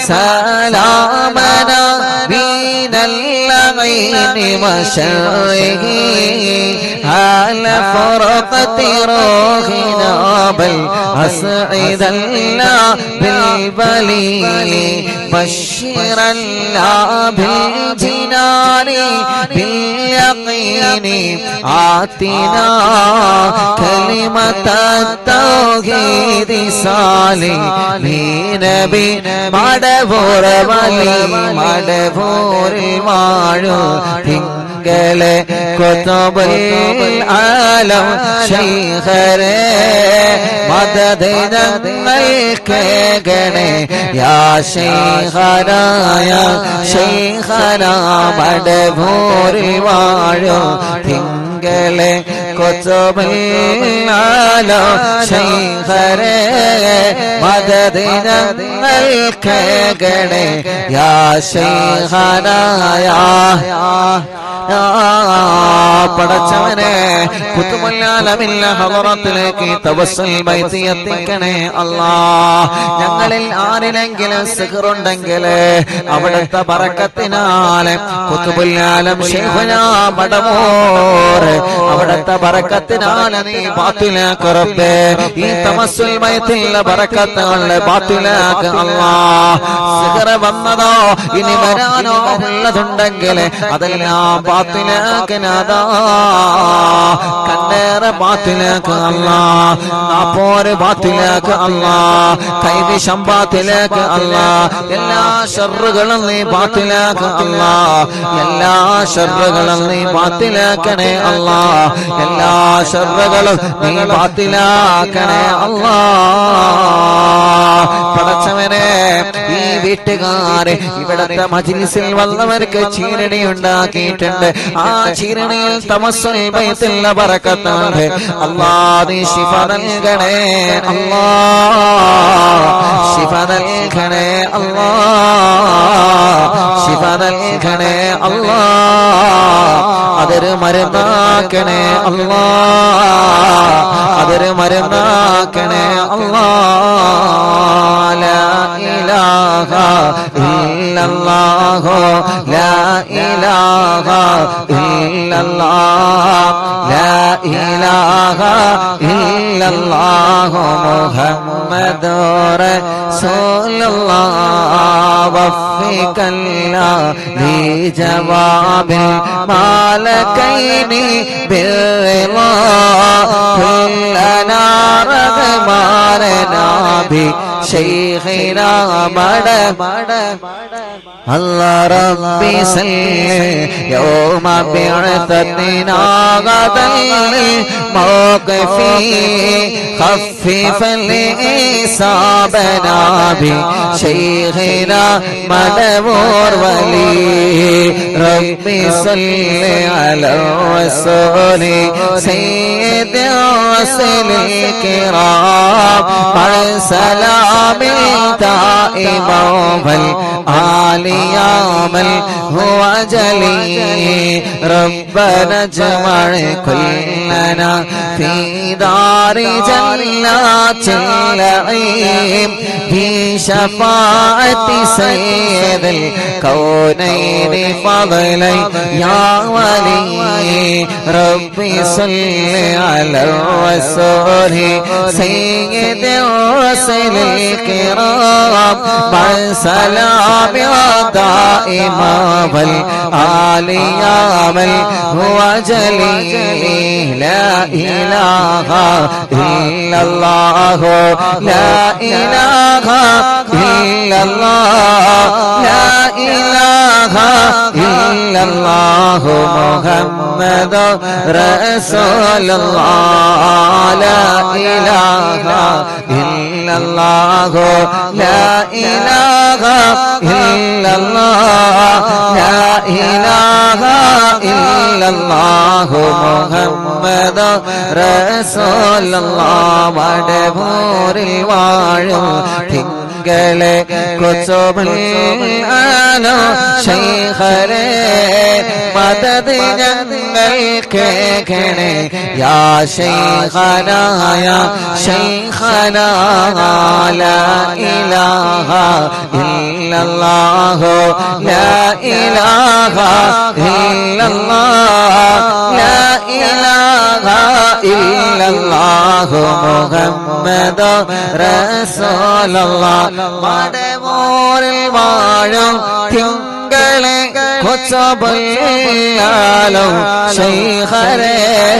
سلامنا بين اللعين وشره هل فرقت روحنا بل أسعد الله بالبلي بشر الله بالجنان باليقين آتنا كلمة التوحيد صالحين بمدبور ولي مدبور المعلو തിങ്കളെ കുതുബുൽ ആലം ശൈഖരെ മദദ് ഞങ്ങൾക്ക് ഗണേ യാ ശൈഖനാ യാ ശൈഖനാ മടബൂരിൽ വാഴോ തിങ്കളെ കുതുബുൽ ആലം ശൈഖരെ മദദ് ഞങ്ങൾക്ക് ഗണേ യാ ശൈഖനാ യാ പടച്ചവനെ കുതുബുൽ ഹളറത്തിലേക്ക് തവസ്സുൽ ബൈത്തി എത്തിക്കണേ അല്ലാഹ്. ഞങ്ങളിൽ ആരിലെങ്കിലും സിഹ്റുണ്ടെങ്കിൽ അവിടുത്തെ ബറക്കത്തിനാൽ കുതുബുൽ ആലം ശൈഖുനാ മടമൂർ അവിടുത്തെ ബറക്കത്തിനാല നീ ബാത്തിലാക്ക് റബ്ബേ ഈ തമസ്സുൽ മയത്തിലെ ബറക്കത്തുകളുടെ ബാത്തിലാക്ക് അല്ലാഹ് സിഹർ വന്നതോ ഇനി വരാനോ ഉള്ളതുണ്ടെങ്കിൽ അതെല്ലാം ബാത്തിലാക്ക് നാദാ കണ്ണേറെ ബാത്തിലാക്ക് അല്ലാഹ് നാപ്പോര് ബാത്തിലാക്ക് അല്ലാഹ് കൈവിഷം ബാത്തിലാക്ക് അല്ലാഹ് എല്ലാ ശർറുകളും നീ ബാത്തിലാക്ക് അല്ലാഹ് എല്ലാ ശർറുകളും നീ ബാത്തിലാക്കണേ അല്ലാഹ് എല്ലാ ശർറുകളും നീ ബാത്തിലാക്കണേ അല്ലാഹ് പടച്ചവനെ ഈ വീട്ടുകാരെ ഇവിടത്തെ മജ്ലിസിൽ വന്നവർക്ക് ചീരണി ഉണ്ടാക്കിയിട്ടുണ്ട് ആ ചീരണിയിൽ തമസ്സുൽ ബൈത്തിലെ ബറക്കത്തുണ്ട് അല്ലാഹ് നീ ശിഫ നൽകണേ അല്ലാഹ് ശിഫ നൽകണേ അല്ലാഹ് ശിഫ നൽകണേ അല്ലാഹ് അതൊരു മരുന്നാക്കണേ അല്ലാഹ് അതൊരു മരുന്നാക്കണേ അല്ലാഹ് ലാ ഇലാഹ ഇല്ലല്ലാഹു ലാ ഇലാഹ ഇല്ലല്ലാഹ് ലാ ഇലാഹ ഇല്ലല്ലാഹു മുഹമ്മദുർ റസൂലുള്ളാഹ് വഫികല്ലാ ലി ജവാബിൽ മാലകൈനി ബിൽറിളാ കുല്ലനാ റഹ്മാനനാ ബി ശൈഖിനാ മട الله ربي سلم يوم بعثتنا غدا الموقفي خفف الإصابنا بشيخنا مدبور ولي ربي صل على الرسول سيد الرسل الكرام مع سلام دائما والآل يا من هو جلي ربنا اجمع كلنا في دار جنات النعيم في شفاعة سيد الكونين فضلا يا ولي ربي صل على الرسول سيد الرسل الكرام مع سلام دائما والآل يا من هو جلي لا إله إلا الله لا إله إلا الله لا إله إلا الله محمد رسول الله لا إله إلا الله لا إله إلا الله لا إله إلا الله محمد رسول الله مدبور الواعظ കളെ കൊച്ചോബിലാനോ ശൈഖരേ മദദ് ഞങ്ങൾ കേൾക്കണേ യാ ശൈഖനാ യാ ശൈഖനാ ലാ ഇലാഹ ഇല്ലല്ലാഹു ലാ ഇലാഹ ഇല്ലല്ലാഹ് ലാ ഇലാഹ ഇല്ലല്ലാഹു മുഹമ്മദ് റസൂലുള്ളാഹ് മടവൂരിൽ വാഴും തിങ്കളെ കൊച്ചബല്ലാലോ ശൈഖരേ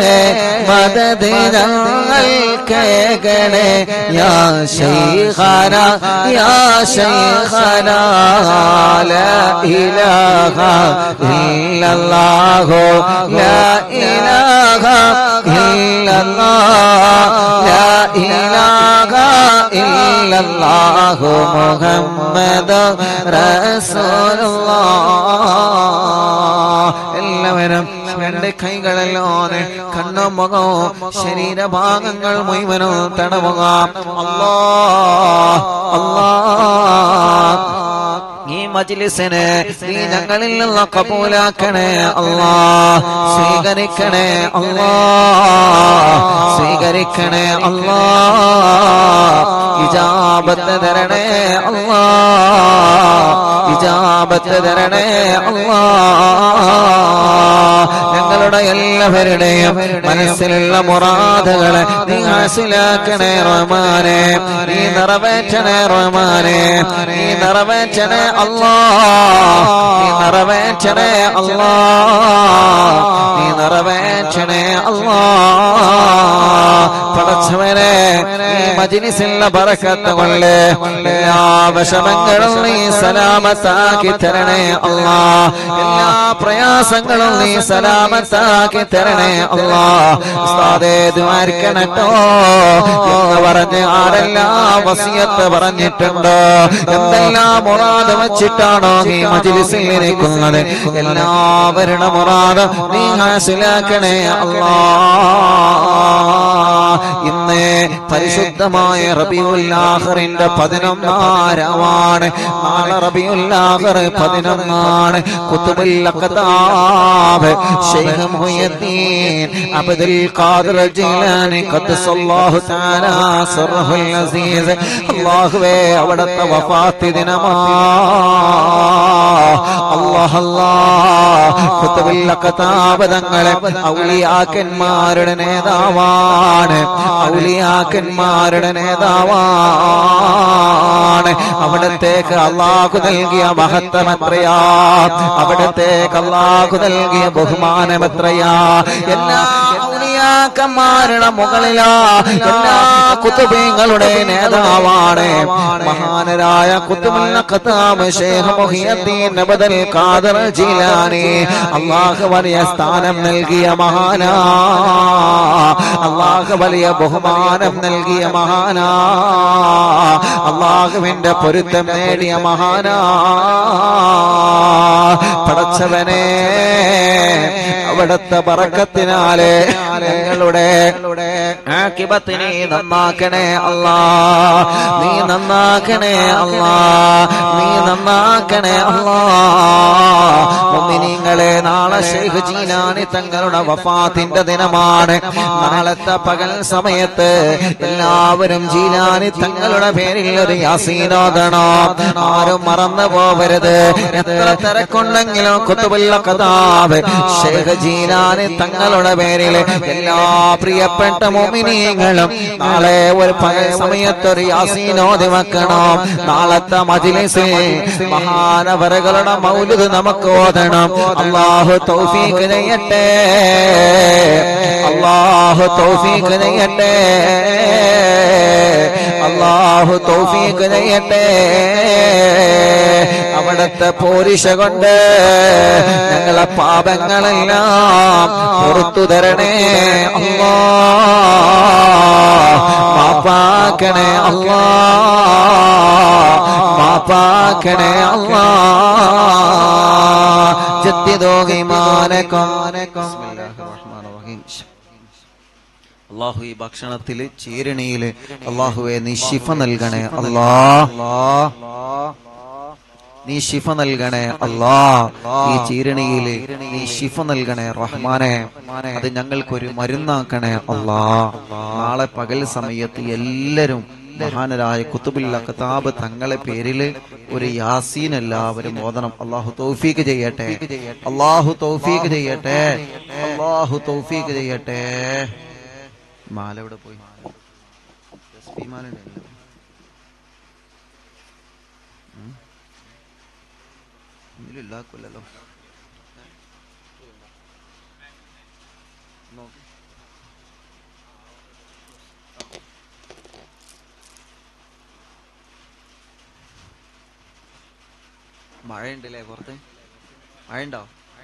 മദദ് ഞങ്ങൾ കേൾക്കണേ യാ ശൈഖനാ യാ ശൈഖനാ ലാ ഇലാഹ ഇല്ലല്ലാഹു ലാ ഇലാഹ ഇല്ലല്ലാഹ് ലാ ഇലാഹ ഇല്ലല്ലാഹു മുഹമ്മദ് റസൂലുള്ളാഹ് എല്ലാവരും രണ്ട് കൈകളെല്ലാം കണ്ണും മുഖവും ശരീരഭാഗങ്ങൾ മുഴുവനും തടവുക അല്ലാഹ് അല്ലാഹ് ഈ മജ്ലിസിനെ നീ ഞങ്ങളിൽ നിന്ന് കബൂലാക്കണേ അല്ലാഹ് സ്വീകരിക്കണേ അല്ലാഹ് സ്വീകരിക്കണേ അല്ലാഹ് ഇജാബത്ത് തരണേ അല്ലാഹ് ഇജാബത്ത് ഇജാബത്ത് തരണേ അല്ലാ. ഞങ്ങളുടെ എല്ലാവരുടെയും മനസ്സിലുള്ള മുറാദുകളെ നീ ഹാസിലാക്കണേ റഹ്മാനേ. നീ നിറവേറ്റണേ റഹ്മാനേ. നീ നിറവേറ്റണേ അല്ലാ. നീ നിറവേറ്റണേ അല്ലാ. നീ നിറവേറ്റണേ അല്ലാ. പടച്ചവനെ ഈ മജ്‌ലിസിലെ ബറക്കത്ത് കൊണ്ട് എല്ലാ വിഷമങ്ങളും നീ സലാമത്താക്കി തരണേ അല്ലാ. എല്ലാ പ്രയാസങ്ങളും നീ സലാമത്താക്കി തരണേ അല്ലാ. ഉസ്താദേ ദ്വാരക്കണട്ടോ എന്ന് പറഞ്ഞ് ആരെല്ലാം വസിയത്ത് പറഞ്ഞിട്ടുണ്ടോ, എന്തെല്ലാം മുറാദ് വെച്ചിട്ടാണോ നീ മജ്‌ലിസിൽ ഇരിക്കുന്നത്, എല്ലാവരുടെ മുറാദ് നീ ഹാസിലാക്കണേ അല്ലാ. ഇന്ന് പരിശുദ്ധമായ റബീഉൽ ആഖിറിന്റെ പതിനൊന്നാരവാണ്. നാളെ റബീഉൽ ആഖിർ പതിനൊന്നാണ്. ഖുതുബുൽ അഖ്താബ് ശൈഖ് മുഹയ്യിദ്ദീൻ അബ്ദുൽ ഖാദിർ ജീലാനി ഖദ്ദസല്ലാഹു തആല സിർറുൽ അസീസ് അല്ലാഹുവേ അവിടുത്തെ വഫാത്ത് ദിനമാണ്. അല്ലാഹ് അല്ലാഹ് ഖുതുബുൽ അഖ്താബ് തങ്ങളെ ഔലിയാക്കന്മാരുടെ നേതാവാണ്. ഔലിയാക്കന്മാരുടെ നേതാവാണ്. അവിടത്തേക്ക് അല്ലാഹു നൽകിയ മഹത്വമെത്രയാ, അവിടത്തേക്ക് അല്ലാഹു നൽകിയ ബഹുമാനമെത്രയാ. എല്ലാ ഔലിയാക്കന്മാരുടെ മുകളിലാ എല്ലാ കുതുബീങ്ങളുടെ നേതാവാണ് മഹാനരായ ഖുതുബുൽ അഖ്താബ് ശൈഖ് Muhyiddin Abdul Qadir Jilani. Allah വലിയ സ്ഥാനം നൽകിയ മഹാനാ, അല്ലാഹു വലിയ ബഹുമാനം നൽകിയ മഹാനാ, അല്ലാഹുവിന്റെ പൊരുത്തം നേടിയ മഹാനാ. പടച്ചവനെ അവിടുത്തെ ബറക്കത്തിനാലെ ഞങ്ങളുടെ ആഖിബത്ത് നീ നന്നാക്കണേ അല്ലാ. നീ നന്നാക്കണേ അല്ലാ. നീ നന്നാക്കണേ അല്ലാ. മുഅ്മിനീങ്ങളെ നാളെ ശൈഖ് ജീലാനി തങ്ങളുടെ വഫാത്തിന്റെ ദിനമാണ്. നാളത്തെ പകൽ സമയത്ത് എല്ലാവരും ജീലാനി തങ്ങളുടെ പേരിൽ ഒരു യാസീൻ ഓതണം. ആരും മറന്നു പോവരുത്. എത്ര തിരക്കുണ്ടെങ്കിലും ഖുതുബുൽ അഖ്താബ് ശൈഖ് ജീലാനി തങ്ങളുടെ പേരിൽ എല്ലാ പ്രിയപ്പെട്ട മുഅ്മിനീങ്ങളും നാളെ ഒരു പകൽ സമയത്ത് ഒരു യാസീൻ ഓതി വെക്കണം. നാളത്തെ മജ്‌ലിസിൽ മഹാനവറുകളുടെ മൗലിദ് നമുക്ക് ഓതണം. അല്ലാഹു തൗഫീഖ് ചെയ്യട്ടെ. അല്ലാഹു തൗഫീഖ് ചെയ്യട്ടെ. അല്ലാഹു തൗഫീഖ് ചെയ്യട്ടെ. അവിടുത്തെ പോരിശ കൊണ്ട് ഞങ്ങളെ പാപങ്ങളെല്ലാം പുറത്തു തരണേ അല്ലാ. മാപ്പാക്കണേ അല്ലാ. മാപ്പാക്കണേ അല്ലാ. ജദ്ദിദു ഈമാനകും. അല്ലാഹു ഈ ഭക്ഷണത്തില് ചീരണിയില് അല്ലാഹുവേ നീ ശിഫ നൽകണേ അല്ലാ. നീ ശിഫ നൽകണേ അല്ലാ. ഈ ചീരണിയില് നീ ശിഫ നൽകണേ റഹ്മാനെ. അത് ഞങ്ങൾക്കൊരു മരുന്നാക്കണേ അല്ലാ. നാളെ പകൽ സമയത്ത് എല്ലാരും മഹാനരായ ഖുതുബുൽ അഖ്താബ് തങ്ങളെ പേരില് ഒരു യാസീൻ എല്ലാവരും ഓതണം. അല്ലാഹു തൗഫീഖ് ചെയ്യട്ടെ. അല്ലാഹു തൗഫീഖ് ചെയ്യട്ടെ. അല്ലാഹു തൗഫീഖ് ചെയ്യട്ടെ. മാല എവിടെ പോയി? ഇതിലില്ലാക്കില്ലല്ലോ. മഴയുണ്ടല്ലേ പുറത്ത്? മഴയുണ്ടോ?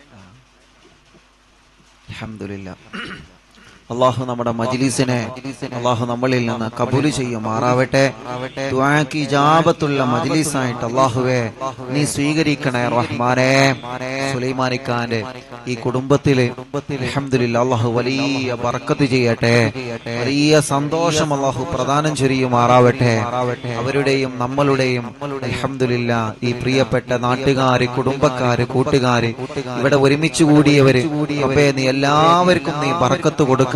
അൽഹംദുലില്ലാ. അല്ലാഹു നമ്മുടെ മജ്‌ലിസിനെ അല്ലാഹു നമ്മളിൽ നിന്ന് കബൂൽ ചെയ്യുമാറാവട്ടെ. ദുആക്ക് ഇജാബത്തുള്ള മജ്‌ലിസായിട്ട് അല്ലാഹുവേ നീ സ്വീകരിക്കണേ റഹ്മാനേ. സുലൈമാനിക്കാന്റെ ഈ കുടുംബത്തില് അൽഹംദുലില്ലാ അല്ലാഹു വലിയ ബർക്കത്ത് ചെയ്യട്ടെ. വലിയ സന്തോഷം അല്ലാഹു പ്രദാനം ചെയ്യുമാറാവട്ടെ. അവരുടെയും നമ്മളുടെയും അൽഹംദുലില്ലാ ഈ പ്രിയപ്പെട്ട നാട്ടുകാര്, കുടുംബക്കാര്, കൂട്ടുകാര്, ഇവിടെ ഒരുമിച്ച് കൂടിയവര്, അപ്പേ നീ എല്ലാവർക്കും നീ ബർക്കത്ത് കൊടുക്കണം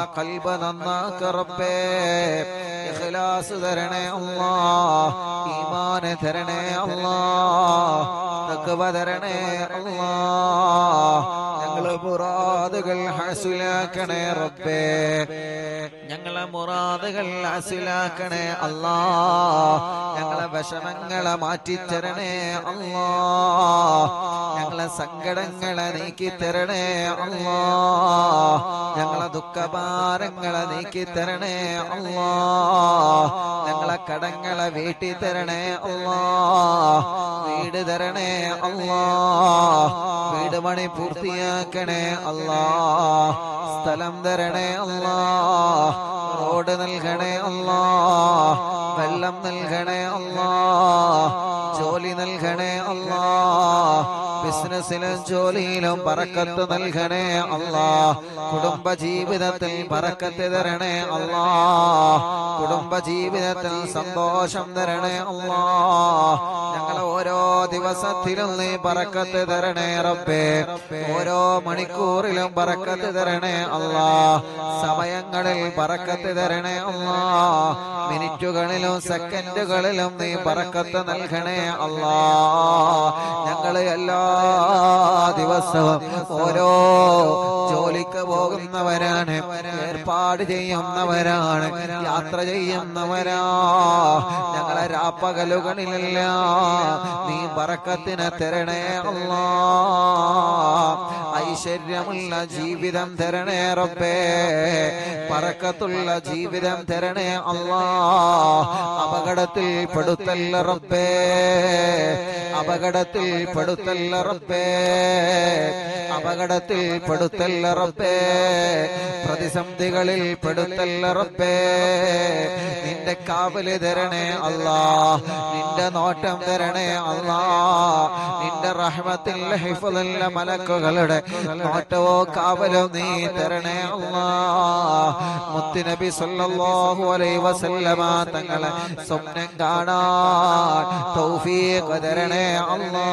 ഞങ്ങളെ ഖൽബ് നന്നാക്ക റബ്ബേ ഇഖ്ലാസ് തരണേ അല്ലാ ഈമാൻ തരണേ അല്ലാ തഖ്വ തരണേ അല്ലാ ഞങ്ങളെ മുറാദുകൾ ഹസിലാക്കണേ റബ്ബേ ഞങ്ങളെ മുറാദുകൾ ഹസിലാക്കണേ അല്ലാ ഞങ്ങളെ വിഷമങ്ങളെ മാറ്റിത്തരണേ അല്ലാ ഞങ്ങളെ സങ്കടങ്ങളെ നീക്കിത്തരണേ അല്ലാ ഞങ്ങളെ ദുഃഖഭാരങ്ങളെ നീക്കിത്തരണേ അല്ലാ ഞങ്ങളെ കടങ്ങളെ വീട്ടി തരണേ അല്ലാ വീട് തരണേ അല്ലാ വീട് പണി പൂർത്തിയാക്കണേ അല്ലാ സ്ഥലം തരണേ അല്ലാ റോഡ് നൽകണേ അല്ലാ വെള്ളം നൽകണേ അല്ലാ ജോലി നൽകണേ അല്ലാ ബിസിനസ്സിലും ജോലിയിലും ബറക്കത്ത് നൽകണേ അല്ലാ കുടുംബ ജീവിതത്തിൽ ബറക്കത്ത് തരണേ അല്ലാ കുടുംബ ജീവിതത്തിൽ സന്തോഷം തരണേ അല്ലാ ഞങ്ങളെ ഓരോ ദിവസത്തിലും നീ ബറക്കത്ത് തരണേ റബ്ബേ ഓരോ മണിക്കൂറിലും ബറക്കത്ത് തരണേ അല്ലാ സമയങ്ങളിൽ ബറക്കത്ത് തരണേ അല്ലാ മിനിറ്റുകളിലും സെക്കൻഡുകളിലും നീ ബറക്കത്ത് നൽകണേ അല്ലാ ഞങ്ങള് എല്ലാ ദിവസവും ഓരോ ജോലിക്ക് പോകുന്നവരാണ് ഏർപ്പാട് ചെയ്യുന്നവരാണ് യാത്ര ചെയ്യുന്നവരാ ഞങ്ങളെ രാപ്പകലുകളിലെല്ലാം നീ ബറക്കത്തിനെ തരണേ അല്ലാ ഐശ്വര്യമുള്ള ജീവിതം തരണേ റബ്ബേ ബറക്കത്തുള്ള ജീവിതം തരണേ അല്ലാ അപകടത്തിൽ പെടുത്തല്ല റബ്ബേ അപകടത്തിൽ പെടുത്തല്ല റബ്ബേ അപകടത്തിൽ പെടുത്തല്ല റബ്ബേ പ്രതിസന്ധികളിൽ പെടുത്തല്ല റബ്ബേ നിന്റെ കാവല് തരണേ അല്ലാ നിന്റെ നോട്ടം തരണേ അല്ലാ നിന്റെ റഹ്മത്തിൽ ഹിഫ്ളുള്ള മലക്കുകളുടെ നോട്ടവോ കാവലോ നീ തരണേ അല്ലാ മുത്തുനബി സല്ലല്ലാഹു അലൈഹി വസല്ലമ തങ്ങളെ സ്വപ്നം കാണാൻ തൗഫീഖ് തരണേ അല്ലാ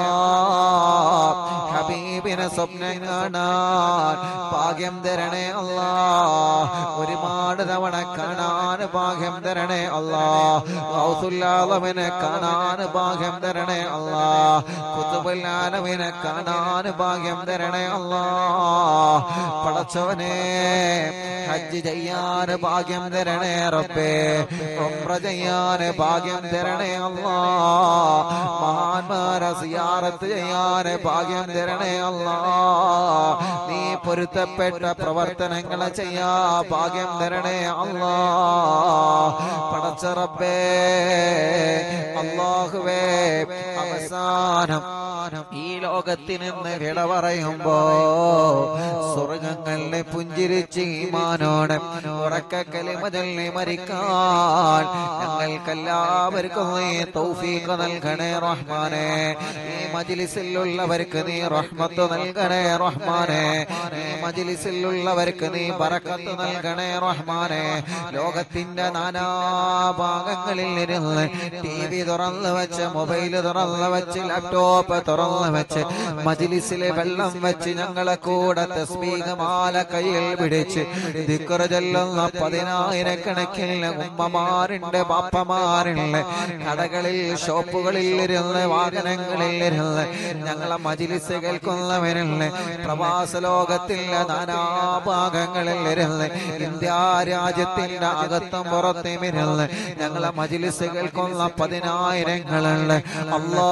ഹബീബിനെ സ്വപ്നം കാണാൻ ഭാഗ്യം തരണേ അല്ലാ ഒരുപാട് തവണ കാണാൻ ഭാഗ്യം തരണേ അല്ലാ ഗൗസുൽ ആലമിനെ കാണാൻ ഭാഗ്യം തരണേ അല്ലാ ഖുതുബുൽ ആലമിനെ കാണാൻ ഭാഗ്യം തരണേ അല്ലാ പടച്ചവനെ ഹജ്ജ് ചെയ്യാൻ ഭാഗ്യം തരണേ റബ്ബേ ഉംറ ചെയ്യാൻ ഭാഗ്യം തരണേ അല്ലാ മഹാന്മാരെ സിയാറത്ത് ചെയ്യാൻ ഭാഗ്യം തരണേ അല്ലാ നീ പൊരുത്തപ്പെട്ട പ്രവർത്തനങ്ങൾ ചെയ്യാ ഭാഗ്യം തരണേ അല്ലാ പടച്ച റബ്ബേ അല്ലാഹുവേ അവസാനം ഈ ലോകത്തിൽ നിന്ന് വിട പറയുമ്പോ സ്വർഗങ്ങളിലെ പുഞ്ചിരിച്ച് ഈമാനോടെ ഉറക്ക കലിമ ചൊല്ലി മരിക്കാൻ ഞങ്ങൾക്കെല്ലാവർക്കും നീ തൗഫീഖ് നൽകണേ റഹ്മാനേ ഈ മജ്ലിസിലുള്ളവർക്ക് നീ റഹ്മത്ത് നൽകണേ റഹ്മാനേ ഈ മജ്ലിസിലുള്ളവർക്ക് നീ ബറക്കത്ത് നൽകണേ റഹ്മാനേ ലോകത്തിന്റെ നാനാഭാഗങ്ങളിൽ ഇരുന്ന് ടി വി തുറന്നു വെച്ച് മൊബൈല് തുറന്നു വെച്ച് ലാപ്ടോപ്പ് തുറന്നു വെച്ച് മജ്ലിസിലെ വെള്ളം വെച്ച് ഞങ്ങളെ കൂടെ തസ്ബീഹ് മാല കയ്യിൽ പിടിച്ച് ദിക്ർ ചൊല്ലുന്ന പതിനായിരക്കണക്കിന് ഉമ്മമാരുണ്ട് ബാപ്പമാരുണ്ട് കടകളിൽ ഷോപ്പുകളിൽ ഇരുന്ന് വാഹനങ്ങളിൽ ഇരുന്ന് ഞങ്ങളെ മജ്ലിസ് കേൾക്കുന്നവരുണ്ട് പ്രവാസ ലോകത്തിന്റെ നാനാഭാഗങ്ങളിൽ ഇരുന്ന് ഇന്ത്യ രാജ്യത്തിന്റെ അകത്തും പുറത്തും ഇരുന്ന് ഞങ്ങളെ മജ്ലിസ് കേൾക്കുന്ന പതിനായിരങ്ങളുണ്ട് അല്ലാ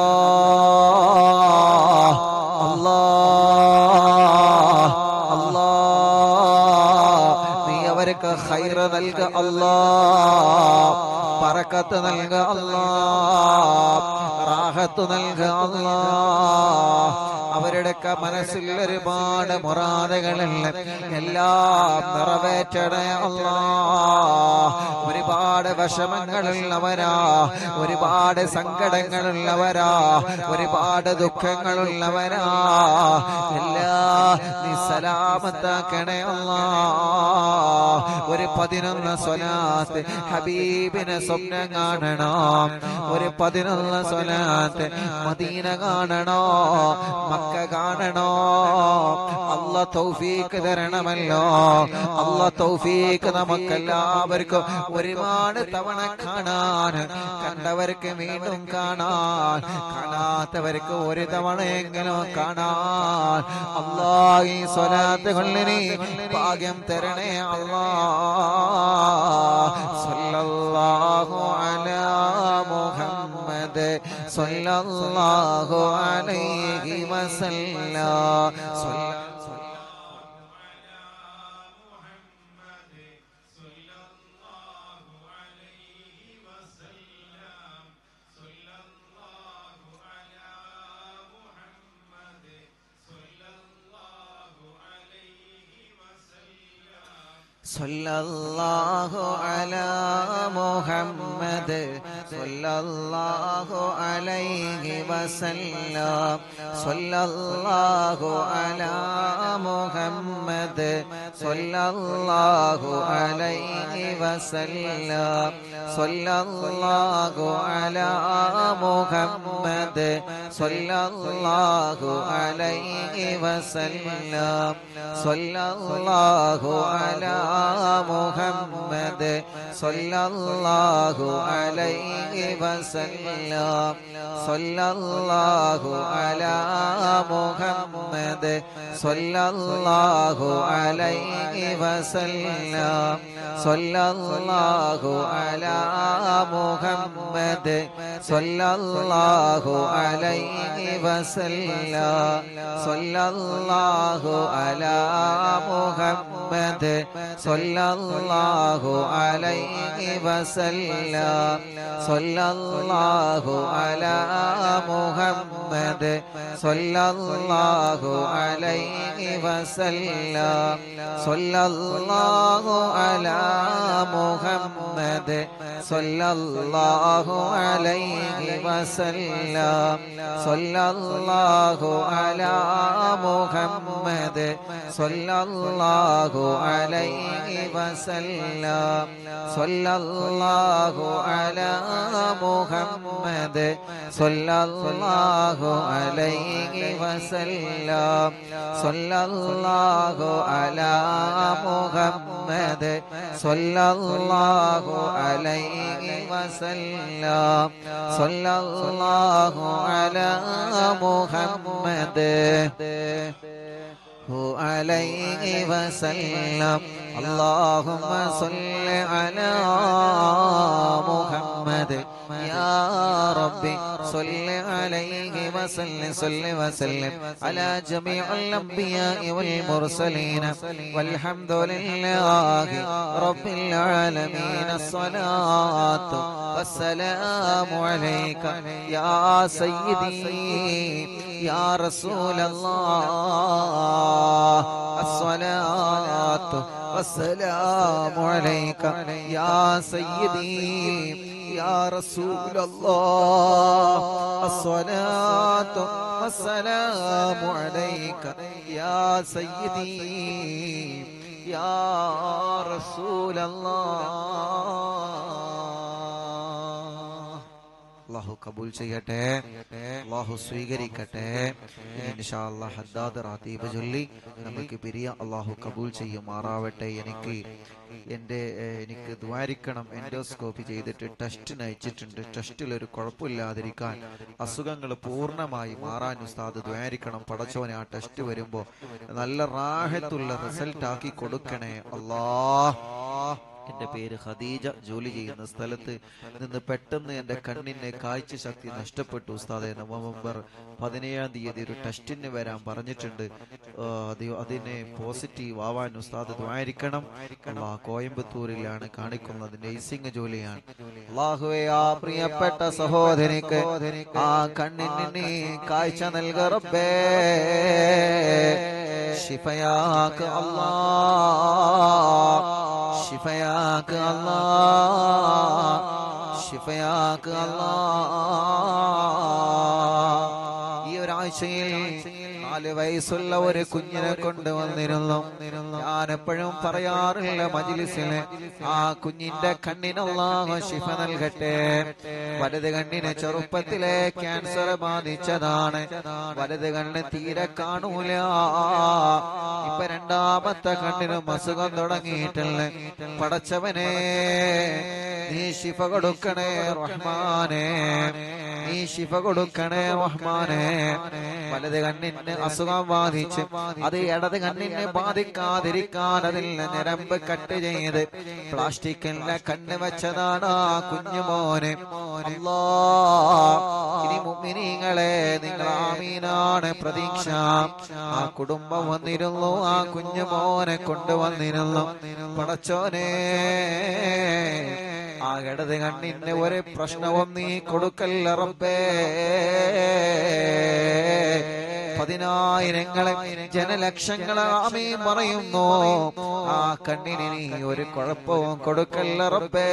അല്ലാ അല്ലാ നീ അവർക്ക് ഖൈർ നൽക അല്ലാ ബറക്കത്ത് നൽക അല്ലാ റാഹത്ത് നൽക അല്ലാ അവരുടെയൊക്കെ മനസ്സിൽ ഒരുപാട് മുറാദുകളുണ്ട് എല്ലാം നിറവേറ്റണേ അല്ലാ ഒരുപാട് വിഷമങ്ങളുള്ളവരാ ഒരുപാട് സങ്കടങ്ങളുള്ളവരാ ഒരുപാട് ദുഃഖങ്ങളുള്ളവരാ എല്ലാ നീ സലാം സലാമത്താക്കണേ അല്ലാ. ഒരു പതിനൊന്ന് സ്വലാത്ത് ഹബീബിനെ സ്വപ്നം കാണണം. ഒരു പതിനൊന്ന് സ്വലാത്ത് മദീന കാണണോ, മക്ക കാണണോ. അല്ലാ തൗഫീഖ് തരണമല്ലോ. അല്ലാ തൗഫീഖ് നമുക്കെല്ലാവർക്കും ഒരുപാട് തവണ കാണാൻ, കണ്ടവർക്ക് വീണ്ടും കാണാൻ, കാണാത്തവർക്ക് ഒരു തവണയെങ്കിലും കാണാൻ അല്ലാ ഈ സ്വലാത്ത് കൊള്ളിനി ഭാഗ്യം തരണേ അല്ലാ. സല്ലല്ലാഹു അലാ മുഹമ്മദ് സല്ലല്ലാഹു അലൈഹി വസല്ലം. സല്ലല്ലാഹു അലാ മുഹമ്മദ് സല്ലല്ലാഹു അലൈഹി വസല്ലം. സല്ലല്ലാഹു അലാ മുഹമ്മദ് സല്ലല്ലാഹു അലൈഹി വസല്ലം. സല്ലല്ലാഹു അലാ മുഹമ്മദ് സല്ലല്ലാഹു അലൈഹി വസല്ലം. സല്ലല്ലാഹു അലാ മുഹമ്മദ് സല്ലല്ലാഹു അലൈഹി വസല്ലം. സല്ലല്ലാഹു അലാ മുഹമ്മദ് സല്ലല്ലാഹു അലൈഹി വസല്ലം. സല്ലല്ലാഹു അലാ മുഹമ്മദ് സല്ലല്ലാഹു അലൈഹി വസല്ലം. സല്ലല്ലാഹു അലാ മുഹമ്മദ് സല്ലല്ലാഹു അലൈഹി വസല്ലം. സല്ലല്ലാഹു അലാ മുഹമ്മദ് സല്ലല്ലാഹു അലൈഹി വസല്ലം. സല്ലല്ലാഹു അലാ മുഹമ്മദ് സല്ലല്ലാഹു അലൈഹി വസല്ലം. സല്ലല്ലാഹു അലാ മുഹമ്മദ് സല്ലല്ലാഹു അലൈഹി വസല്ലം. സല്ലല്ലാഹു അലാ മുഹമ്മദ് സല്ലല്ലാഹു അലൈഹി വസല്ലം. സല്ലല്ലാഹു അലാ മുഹമ്മദ് സല്ലല്ലാഹു അലൈഹി വസല്ലം. സല്ലല്ലാഹു അലാ മുഹമ്മദ് അലൈഹി വസല്ലം. اللهم صل على محمد يا ربي صل عليه وسلم صل وسلم على جميع الأنبياء والمرسلين والحمد لله رب العالمين. الصلاة والسلام عليك يا سيدي يا رسول الله. الصلاة والسلام عليك يا سيدي يا رسول الله. الصلاة والسلام عليك يا سيدي يا رسول الله. അല്ലാഹു കബൂൽ ചെയ്യട്ടെ, അല്ലാഹു സ്വീകരിക്കട്ടെ. ഇൻഷാ അല്ലാഹ് ഹദ്ദാദ് റാത്തീബ് ചൊല്ലി നമുക്ക് പിരിയ. അല്ലാഹു കബൂൽ ചെയ്യുമാറാവട്ടെ. എനിക്ക് എൻ്റെ എനിക്ക് ദ്വാരിക്കണം. എൻഡോസ്കോപ്പി ചെയ്തിട്ട് ടെസ്റ്റിന് അയച്ചിട്ടുണ്ട്. ടെസ്റ്റിൽ ഒരു കുഴപ്പമില്ലാതിരിക്കാൻ, അസുഖങ്ങൾ പൂർണ്ണമായി മാറാൻ ഉസ്താദ് ദ്വാരിക്കണം. പടച്ചോനെ ആ ടെസ്റ്റ് വരുമ്പോൾ നല്ല റാഹത്തുള്ള റിസൾട്ട് ആക്കി കൊടുക്കണേ അല്ലാഹ്. എൻ്റെ പേര് ഖദീജ. ജോലി ചെയ്യുന്ന സ്ഥലത്ത് നിന്ന് പെട്ടെന്ന് എൻ്റെ കണ്ണിൻ്റെ കാഴ്ച ശക്തി നഷ്ടപ്പെട്ടു ഉസ്താദെ. നവംബർ പതിനേഴാം തീയതി ഒരു ടെസ്റ്റിന് വരാൻ പറഞ്ഞിട്ടുണ്ട്. അതിനെ പോസിറ്റീവ് ആവാൻ ഉസ്താദ് ദ്വാരിക്കണം. അല്ലാഹ് കോയമ്പത്തൂരിലാണ് കാണിക്കുന്നത്. നഴ്സിംഗ് ജോലിയാണ്. അല്ലാഹുവേ ആ പ്രിയപ്പെട്ട സഹോദരിക്ക് ആ കണ്ണിന് കാഴ്ച നൽക റബ്ബേ. ശിഫയാക്ക് അല്ലാഹ്, ശിഫയാക്ക് അല്ലാഹ്, ശിഫയാക്ക് അല്ലാഹ്. ഈ ഒരാഴ്ചയിൽ നാല് വയസ്സുള്ള ഒരു കുഞ്ഞിനെ കൊണ്ടുവന്നിരുന്നു. ഞാൻ എപ്പോഴും പറയാറില്ല മജ്ലിസിലെ ആ കുഞ്ഞിന്റെ കണ്ണിന് അല്ലാഹു ശിഫ നൽകട്ടെ. വലത് കണ്ണിന് ചെറുപ്പത്തിലെ ക്യാൻസർ ബാധിച്ചതാണ്. വലത് കണ്ണ് തീരെ കാണൂല. ഇപ്പൊ രണ്ടാമത്തെ കണ്ണിനും അസുഖം തുടങ്ങിയിട്ടില്ല. പടച്ചവനെ നീ ശിഫ കൊടുക്കണേ റഹ്മാനെ, നീ ശിഫ കൊടുക്കണേ റഹ്മാനെ. വലത് കണ്ണിന് അസുഖം ബാധിച്ച് അത് ഇടത് കണ്ണിനെ ബാധിക്കാതിരിക്കാൻ അതിൽ ഞരമ്പ് കട്ട് ചെയ്ത് പ്ലാസ്റ്റിക്കിന്റെ കണ്ണ് വെച്ചതാണ് ആ കുഞ്ഞുമോനെ. അല്ലാഹ് ഇനി മുഅ്മിനീങ്ങളെ നിങ്ങൾ ആമീനാണ് പ്രതീക്ഷ. ആ കുടുംബം വന്നിരുന്നു, ആ കുഞ്ഞുമോനെ കൊണ്ടുവന്നിരുന്നു. പടച്ചോനെ ആ ഇടത് കണ്ണിന് ഒരു പ്രശ്നവും നീ കൊടുക്കല്ല റബ്ബേ. പതിനായിരങ്ങളെ ജനലക്ഷങ്ങളെ ആമീൻ പറയുന്നു. ആ കണ്ണിന് നീ ഒരു കുഴപ്പവും കൊടുക്കല്ല റബ്ബേ.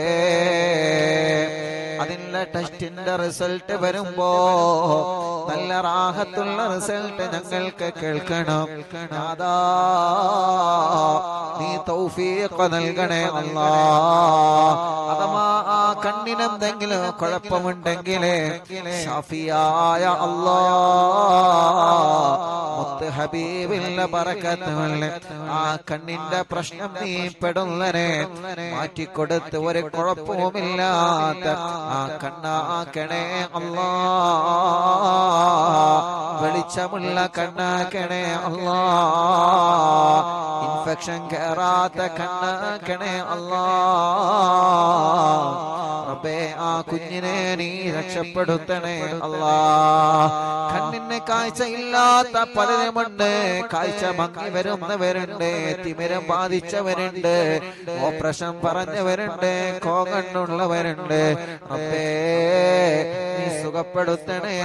അതിന്റെ ടെസ്റ്റിന്റെ റിസൾട്ട് വരുമ്പോ നല്ല റാഹത്തുള്ള റിസൾട്ട് ഞങ്ങൾക്ക് കേൾക്കണം. അതാ നീ തൗഫീഖ് നൽകണേ അല്ലാഹ്. അഥവാ ആ കണ്ണിനെന്തെങ്കിലും കുഴപ്പമുണ്ടെങ്കിലേ ഷാഫിയായ അല്ലാഹ് മുത്ത് ഹബീബിന്റെ ബറക്കത്ത് കൊണ്ട് ആ കണ്ണിന്റെ പ്രശ്നം നീ പെടുന്നനെ മാറ്റിക്കൊടുത്ത് ഒരു കുഴപ്പവുമില്ലാത്ത ആ കണ്ണാക്കണേ അല്ലാഹ്. വെളിച്ചമുള്ള കണ്ണാക്കണേ അല്ലാഹ്. ഇൻഫെക്ഷൻ കേറാത്ത കണ്ണാക്കണേ അല്ലാഹ്. റബ്ബേ ആ കുഞ്ഞിനെ നീ രക്ഷപ്പെടുത്തണേ അല്ലാഹ്. കണ്ണിന് കാഴ്ച ഇല്ലാത്ത പലരുമുണ്ട്, കാഴ്ച മങ്ങി വരുന്നവരുണ്ട്, തിമിരം ബാധിച്ചവരുണ്ട്, ഓപ്പറേഷൻ പറഞ്ഞവരുണ്ട്, കോകണ്ണുള്ളവരുണ്ട്. റബ്ബേ നീ സുഖപ്പെടുത്തണേ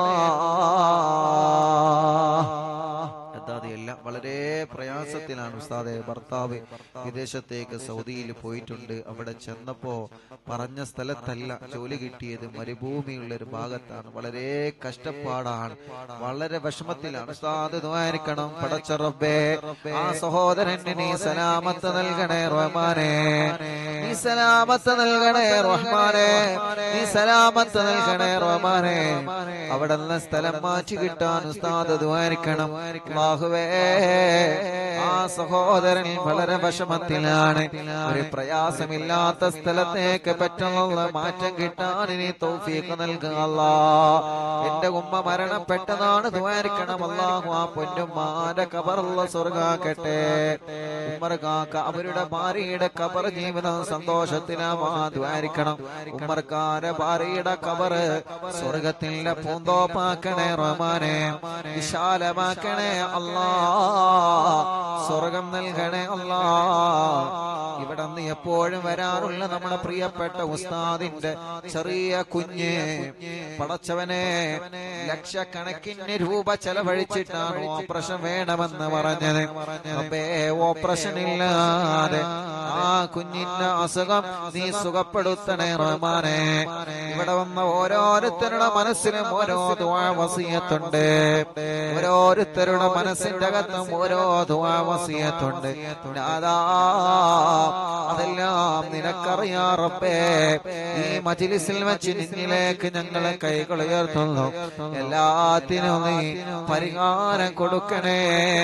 അല്ലാഹ്. എല്ലാം വളരെ പ്രയാസത്തിലാണ് ഉസ്താദെ. ഭർത്താവ് വിദേശത്തേക്ക് സൗദിയിൽ പോയിട്ടുണ്ട്. അവിടെ ചെന്നപ്പോ പറഞ്ഞ സ്ഥലത്തല്ല ജോലി കിട്ടിയത്, മരുഭൂമിയുള്ള ഒരു ഭാഗത്താണ്. വളരെ കഷ്ടപ്പാടാണ്, വളരെ വിഷമത്തിലാണ്. ഉസ്താദ് ദുആയിരിക്കണം. പടച്ച റബ്ബേ ആ സഹോദരന് നീ സലാമത്ത് നൽകണേ റഹ്മാനെ, നീ സലാമത്ത് നൽകണേ റഹ്മാനെ, നീ സലാമത്ത് നൽകണേ റഹ്മാനെ. അവിടെ നിന്ന് സ്ഥലം മാറ്റി കിട്ടാൻ ഉസ്താദ് ദുആയിരിക്കണം. അല്ലാഹുവേ ആ സഹോദരൻ വളരെ വിഷമത്തിലാണ്. ഒരു പ്രയാസമില്ലാത്ത സ്ഥലത്തേക്ക് പറ്റുന്ന മാറ്റം കിട്ടാൻ ഇനി തൗഫീഖ് നൽകുക അല്ലാഹ്. എന്റെ ഉമ്മ മരണപ്പെട്ടതാണ്, ദുആയിരിക്കണം. അല്ലാഹു ആ പൊന്നുമ്മാന്റെ ഖബറുള്ള സ്വർഗ്ഗാക്കട്ടെ. ഉമ്മർ കാക്ക അവരുടെ ഭാര്യയുടെ ഖബർ ജീവിതം സന്തോഷത്തിനാവാ ദുആയിരിക്കണം. ഉമ്മർക്കാരെ ഭാര്യയുടെ ഖബർ സ്വർഗ്ഗത്തിന്റെ പൂന്തോപ്പാക്കണേ റഹ്മാനെ, വിശാലമാക്കണേ അല്ലാഹ്. സ്വർഗം നൽകണേ അല്ലാഹ്. ഇവിടെ നിന്ന് എപ്പോഴും വരാറുള്ള നമ്മുടെ പ്രിയപ്പെട്ട ഉസ്താദിന്റെ ചെറിയ കുഞ്ഞ് പടച്ചവനെ ലക്ഷക്കണക്കിന് രൂപ ചെലവഴിച്ചിട്ടാണ് ഓപ്പറേഷൻ വേണമെന്ന് പറഞ്ഞത്. അപ്പേ ഓപ്പറേഷൻ ഇല്ലാതെ ആ കുഞ്ഞിന്റെ അസുഖം നീ സുഖപ്പെടുത്തണേ റഹ്മാനെ. ഇവിടെ വന്ന ഓരോരുത്തരുടെ മനസ്സിലും ഓരോ ദുആ വസിയത്തുണ്ട്, ഓരോരുത്തരുടെ മനസ്സിന്റെ അകത്തും ഓരോ ദുആ വസിയത്തുണ്ട്. അതാ അതെല്ലാം നിനക്കറിയാ റബ്ബേ. ഈ മജ്ലിസിൽ വെച്ച് നിന്നിലേക്ക് ഞങ്ങളെ കൈകൾ ഉയർത്തുന്നു. എല്ലാത്തിനും നീ പരിഹാരം കൊടുക്കണേ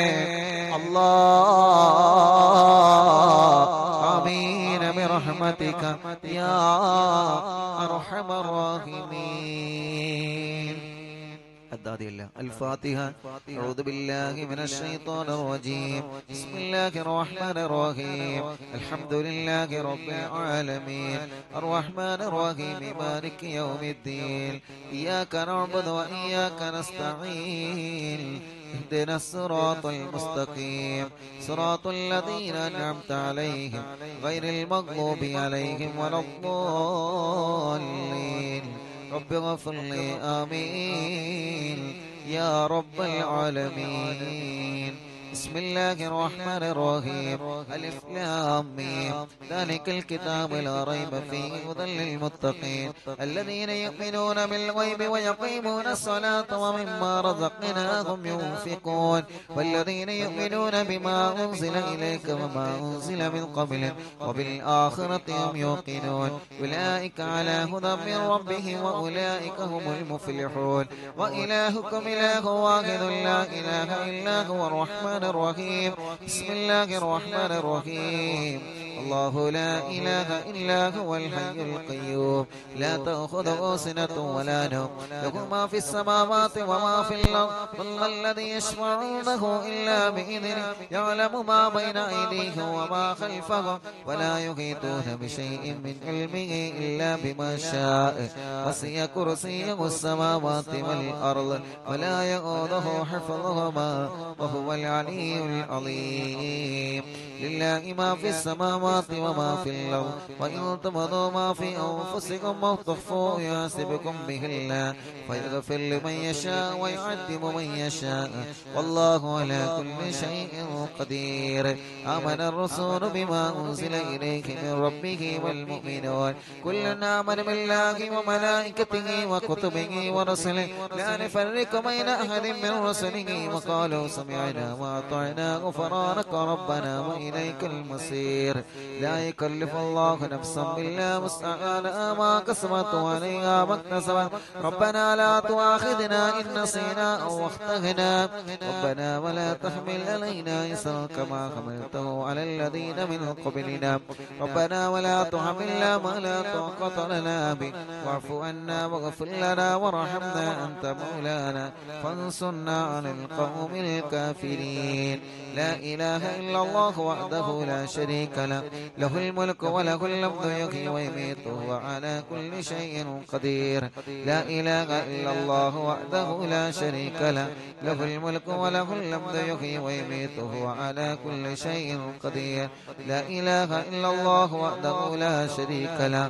അല്ലാഹ്. ആമീൻ ബിറഹ്മതിക യാ അർഹമർ റഹീമീൻ. الفاتحة. أعوذ بالله من الشيطان الرجيم. بسم الله الرحمن الرحيم. الحمد لله رب العالمين الرحمن الرحيم مالك يوم الدين. إياك نعبد وإياك نستعين. اهدنا الصراط المستقيم صراط الذين أنعمت عليهم غير المغضوب عليهم ولا الضالين. رب اغفر لي آمين يا رب العالمين. بسم الله الرحمن الرحيم ألف لام ميم ذلك الكتاب لا ريب فيه هدى للمتقين الذين يؤمنون بالغيب ويقيمون الصلاة ومما رزقناهم ينفقون والذين يؤمنون بما أنزل إليك وما أنزل من قبلك وبالآخرة هم يوقنون أولئك على هدى من ربهم وأولئك هم المفلحون وإلهكم إله واحد لا إله إلا هو الرحمن الرحيم بسم الله الرحمن الرحيم الله لا إله إلا هو الحي القيوم لا تأخذه سنة ولا نوم له ما في السماوات وما في الأرض من الذي يشفع عنده إلا بإذنه يعلم ما بين أيديهم وما خلفهم ولا يحيطون بشيء من علمه إلا بما شاء وسع كرسيه السماوات والأرض ولا يؤوده حفظهما وهو العلي العظيم لله ما في السماوات وما في الأرض وإن تبدوا ما في أنفسكم أو تخفوه يحاسبكم به الله فيغفر لمن يشاء ويعذب من يشاء والله على كل شيء قدير آمن الرسول بما أنزل إليك من ربه والمؤمنون كلنا آمن بالله وملائكته وكتبه ورسله لا نفرق بين أحد من رسله وقالوا سمعنا وأطعنا غفرانك ربنا وإليك المصير لا يكلف الله نفسا إلا وسعها ما كسبت وعليها ما اكتسبت ربنا لا تؤاخذنا إن نسينا أو أخطأنا ربنا ولا تحمل علينا إصرا كما حملته على الذين من قبلنا ربنا ولا تحملنا ما لا طاقة لنا به واعف عنا واغفر لنا وارحمنا أنت مولانا فانصرنا على القوم الكافرين لا إله إلا الله وحده لا شريك له له الملك وله الحمد يحيي ويميت وعلى كل شيء قدير لا إله إلا الله وحده لا شريك له له الملك وله الحمد يحيي ويميت وعلى كل شيء قدير لا إله إلا الله وحده لا شريك له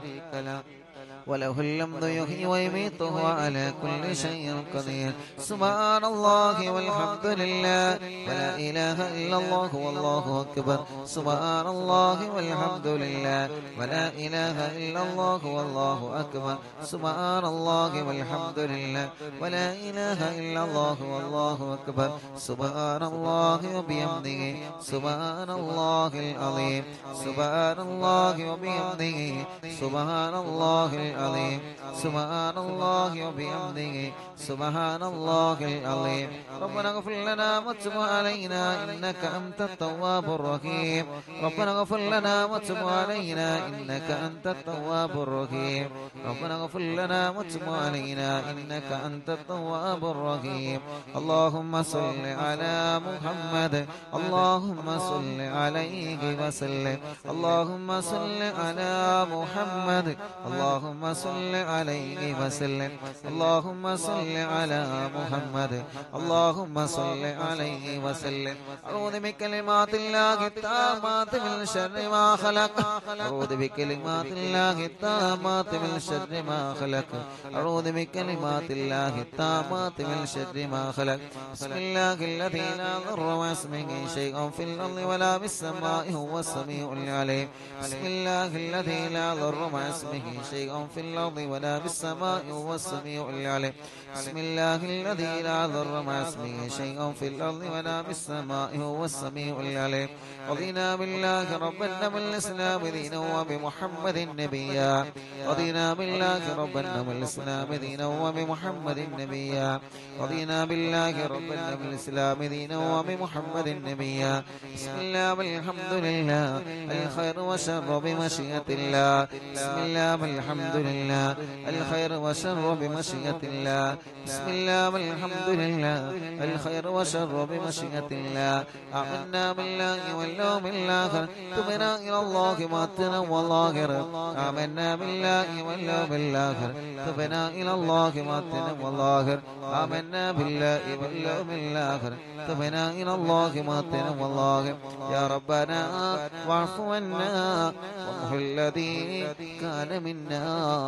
وله الحمد يحيي ويميت وعلى كل شيء قدير سبحان الله والحمد لله ولا إله إلا الله والله أكبر سبحان الله والحمد لله ولا إله إلا الله والله أكبر سبحان الله والحمد لله ولا إله إلا الله والله أكبر سبحان الله وبحمده سبحان الله العظيم سبحان الله وبحمده سبحان الله العظيم سبحان الله وبحمده سبحان الله العظيم ربنا اغفر لنا وتب علينا إنك أنت التواب الرحيم ربنا اغفر لنا وتب علينا إنك أنت التواب الرحيم ربنا اغفر لنا وتب علينا إنك أنت التواب الرحيم اللهم صل على محمد اللهم صل عليه وسلم اللهم صل على محمد اللهم صل عليه وسلم اللهم صل على محمد اللهم صل عليه وسلم أعوذ بكلمات الله التامات من شر ما خلق أعوذ بكلمات الله التامات من شر ما خلق أعوذ بكلمات الله التامات من شر ما خلق بسم الله الذي لا ضر مع اسمه شيء في الأرض ولا بالسماء هو السميع العليم بسم الله الذي لا ضر مع اسمه شيء في الأرض ولا بالسماء هو السميع العليم بسم الله الذي لا ضر مع اسمه شيء في الأرض ولا بالسماء هو السميع العليم رضينا بالله ربا وبالإسلام دينا وبمحمد نبيا رضينا بالله ربا وبالإسلام دينا وبمحمد نبيا رضينا بالله ربا وبالإسلام دينا وبمحمد نبيا بسم الله والحمد لله الخير وشر بمشيئة الله بسم الله والحمد لله الخير وشر بمشيئة الله بسم الله والحمد لله الخير وشر بمشيئة الله آمنا بالله واليوم الآخر تبنا إلى الله ماتنا والآخر آمنا بالله واليوم الآخر تبنا إلى الله ماتنا والآخر آمنا بالله واليوم الآخر تبنا إلى الله ماتنا والآخر يا ربنا واعف عنا وامح الذي كان منا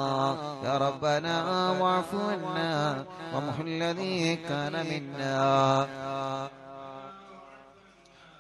يا ربنا واعف عنا وامح الذي كان منا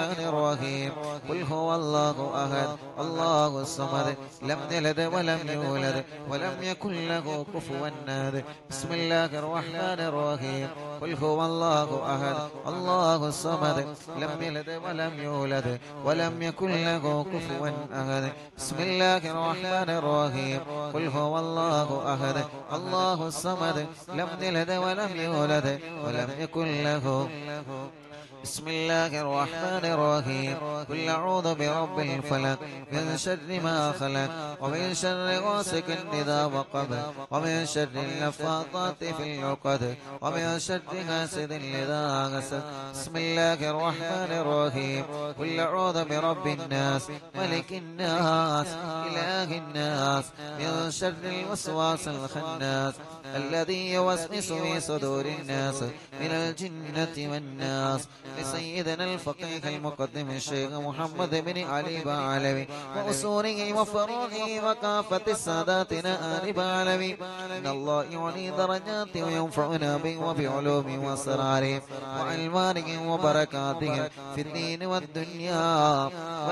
الرحمن الرحيم قل هو الله أحد الله الصمد لم يلد ولم يولد ولم يكن له كفوا أحد بسم الله الرحمن الرحيم قل هو الله أحد الله الصمد لم يلد ولم يولد ولم يكن له كفوا أحد بسم الله الرحمن الرحيم قل هو الله أحد الله الصمد لم يلد ولم يولد ولم يكن له بسم الله الرحمن الرحيم قل أعوذ برب الفلق من شر ما خلق ومن شر غاسق إذا وقب ومن شر النفاثات في العقد ومن شر حاسد إذا حسد بسم الله الرحمن الرحيم قل أعوذ برب الناس ملك الناس إله الناس من شر الوسواس الخناس الذي يوسوس في صدور الناس من الجنة والناس لسيدنا الفقيه المقدم الشيخ محمد بن علي بعلوي وأصوله وفروعه وكافة الساداتنا آل بعلوي إن الله يعلي درجات وينفعنا به وبعلوم وأسراره وألوانه وبركاته في الدين والدنيا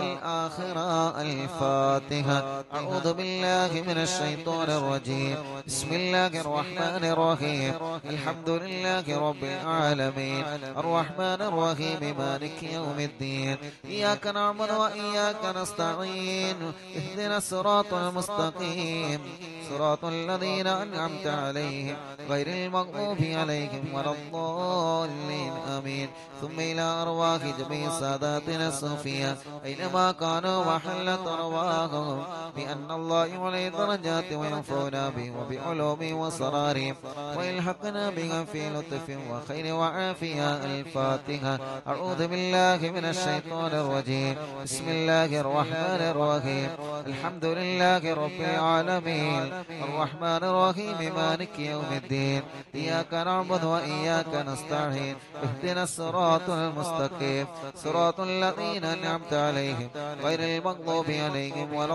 والآخرة. الفاتحة. أعوذ بالله من الشيطان الرجيم. بسم الله الرحمن الرحيم. الحمد لله رب العالمين الرحمن الرحيم مالك يوم الدين إياك نعبد وإياك نستعين اهدنا الصراط المستقيم صراط الذين أنعمت عليهم غير المغضوب عليهم ولا الضالين آمين. ثم إلى أرواح جميع ساداتنا الصوفية أينما كانوا وحلت أرواحهم بأن الله يعلي درجات وينفعنا بهم وبعلوم وصرارهم ويلحقنا بهم في لطف وخير وعافية. الفاتحة. أعوذ بالله من الشيطان الرجيم. بسم الله الرحمن الرحيم. الحمد لله رب العالمين الرحمن الرحيم مالك يوم الدين إياك نعبد وإياك نستعين اهدنا الصراط المستقيم صراط الذين أنعمت عليهم غير المغضوب عليهم ولا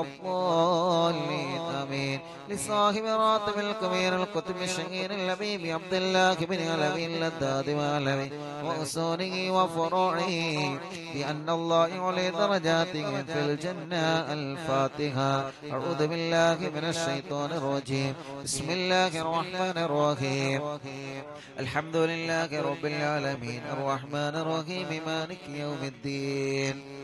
الضالين آمين. لصاحب راتب الكبير الكتب الشهير اللبيب عبد الله بن علوي اللداد وعلوي وأصوله وفروعه بأن الله يعلي درجاته في الجنة. الفاتحة. أعوذ بالله من الشيطان الرجيم. بسم الله الرحمن الرحيم. الحمد لله رب العالمين الرحمن الرحيم مالك يوم الدين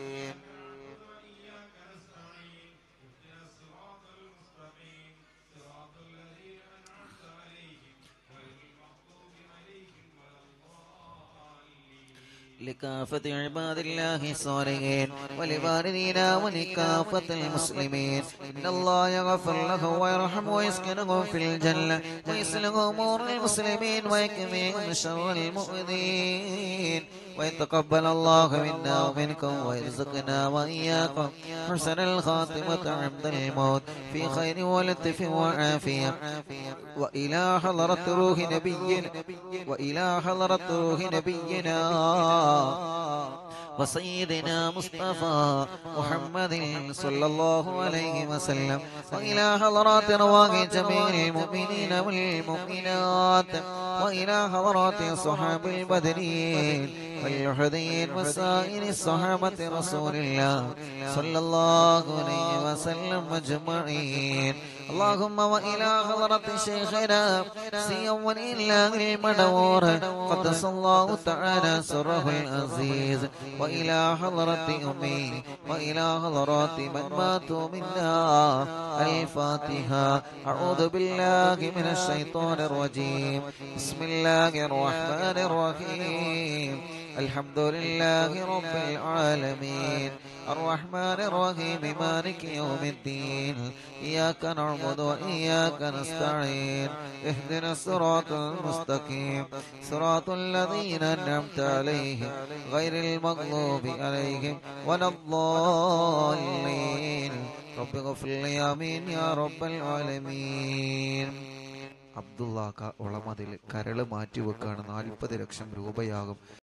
لكافة عباد الله الصالحين ولوالدينا ولكافة المسلمين إن الله يغفر له ويرحم ويسكنهم في الجنة ويصلح أمور المسلمين ويكفيهم شر المؤذين ويتقبل الله منا ومنكم ويرزقنا وإياكم حسن الخاتمة عند الموت في خير ولطف وعافية. وإلى حضرة روح نبينا وإلى حضرة روح نبينا وسيدنا مصطفى محمد صلى الله عليه وسلم وإلى حضرات أرواح جميع المؤمنين والمؤمنات وإلى حضرات الصحابة البدرين والحدين وسائر الصحابة رسول الله صلى الله عليه وسلم أجمعين. اللهم وإلى حضرة شيخنا سيا ولي الله المنور قدس الله تعالى سره العزيز وإلى حضرة أمي وإلى حضرات من ماتوا منا. الفاتحة. أعوذ بالله من الشيطان الرجيم. بسم الله الرحمن الرحيم. الحمد لله رب العالمين الرحمن الرحيم مالك يوم الدين إياك نعبد وإياك نستعين اهدنا الصراط المستقيم صراط الذين أنعمت عليهم غير المغضوب عليهم ولا الضالين. رب اغفر لي آمين يا رب العالمين. അബ്ദുള്ള ഉളമതിൽ കരള് മാറ്റിവെക്കാണ് നാൽപ്പത് ലക്ഷം രൂപയാകും.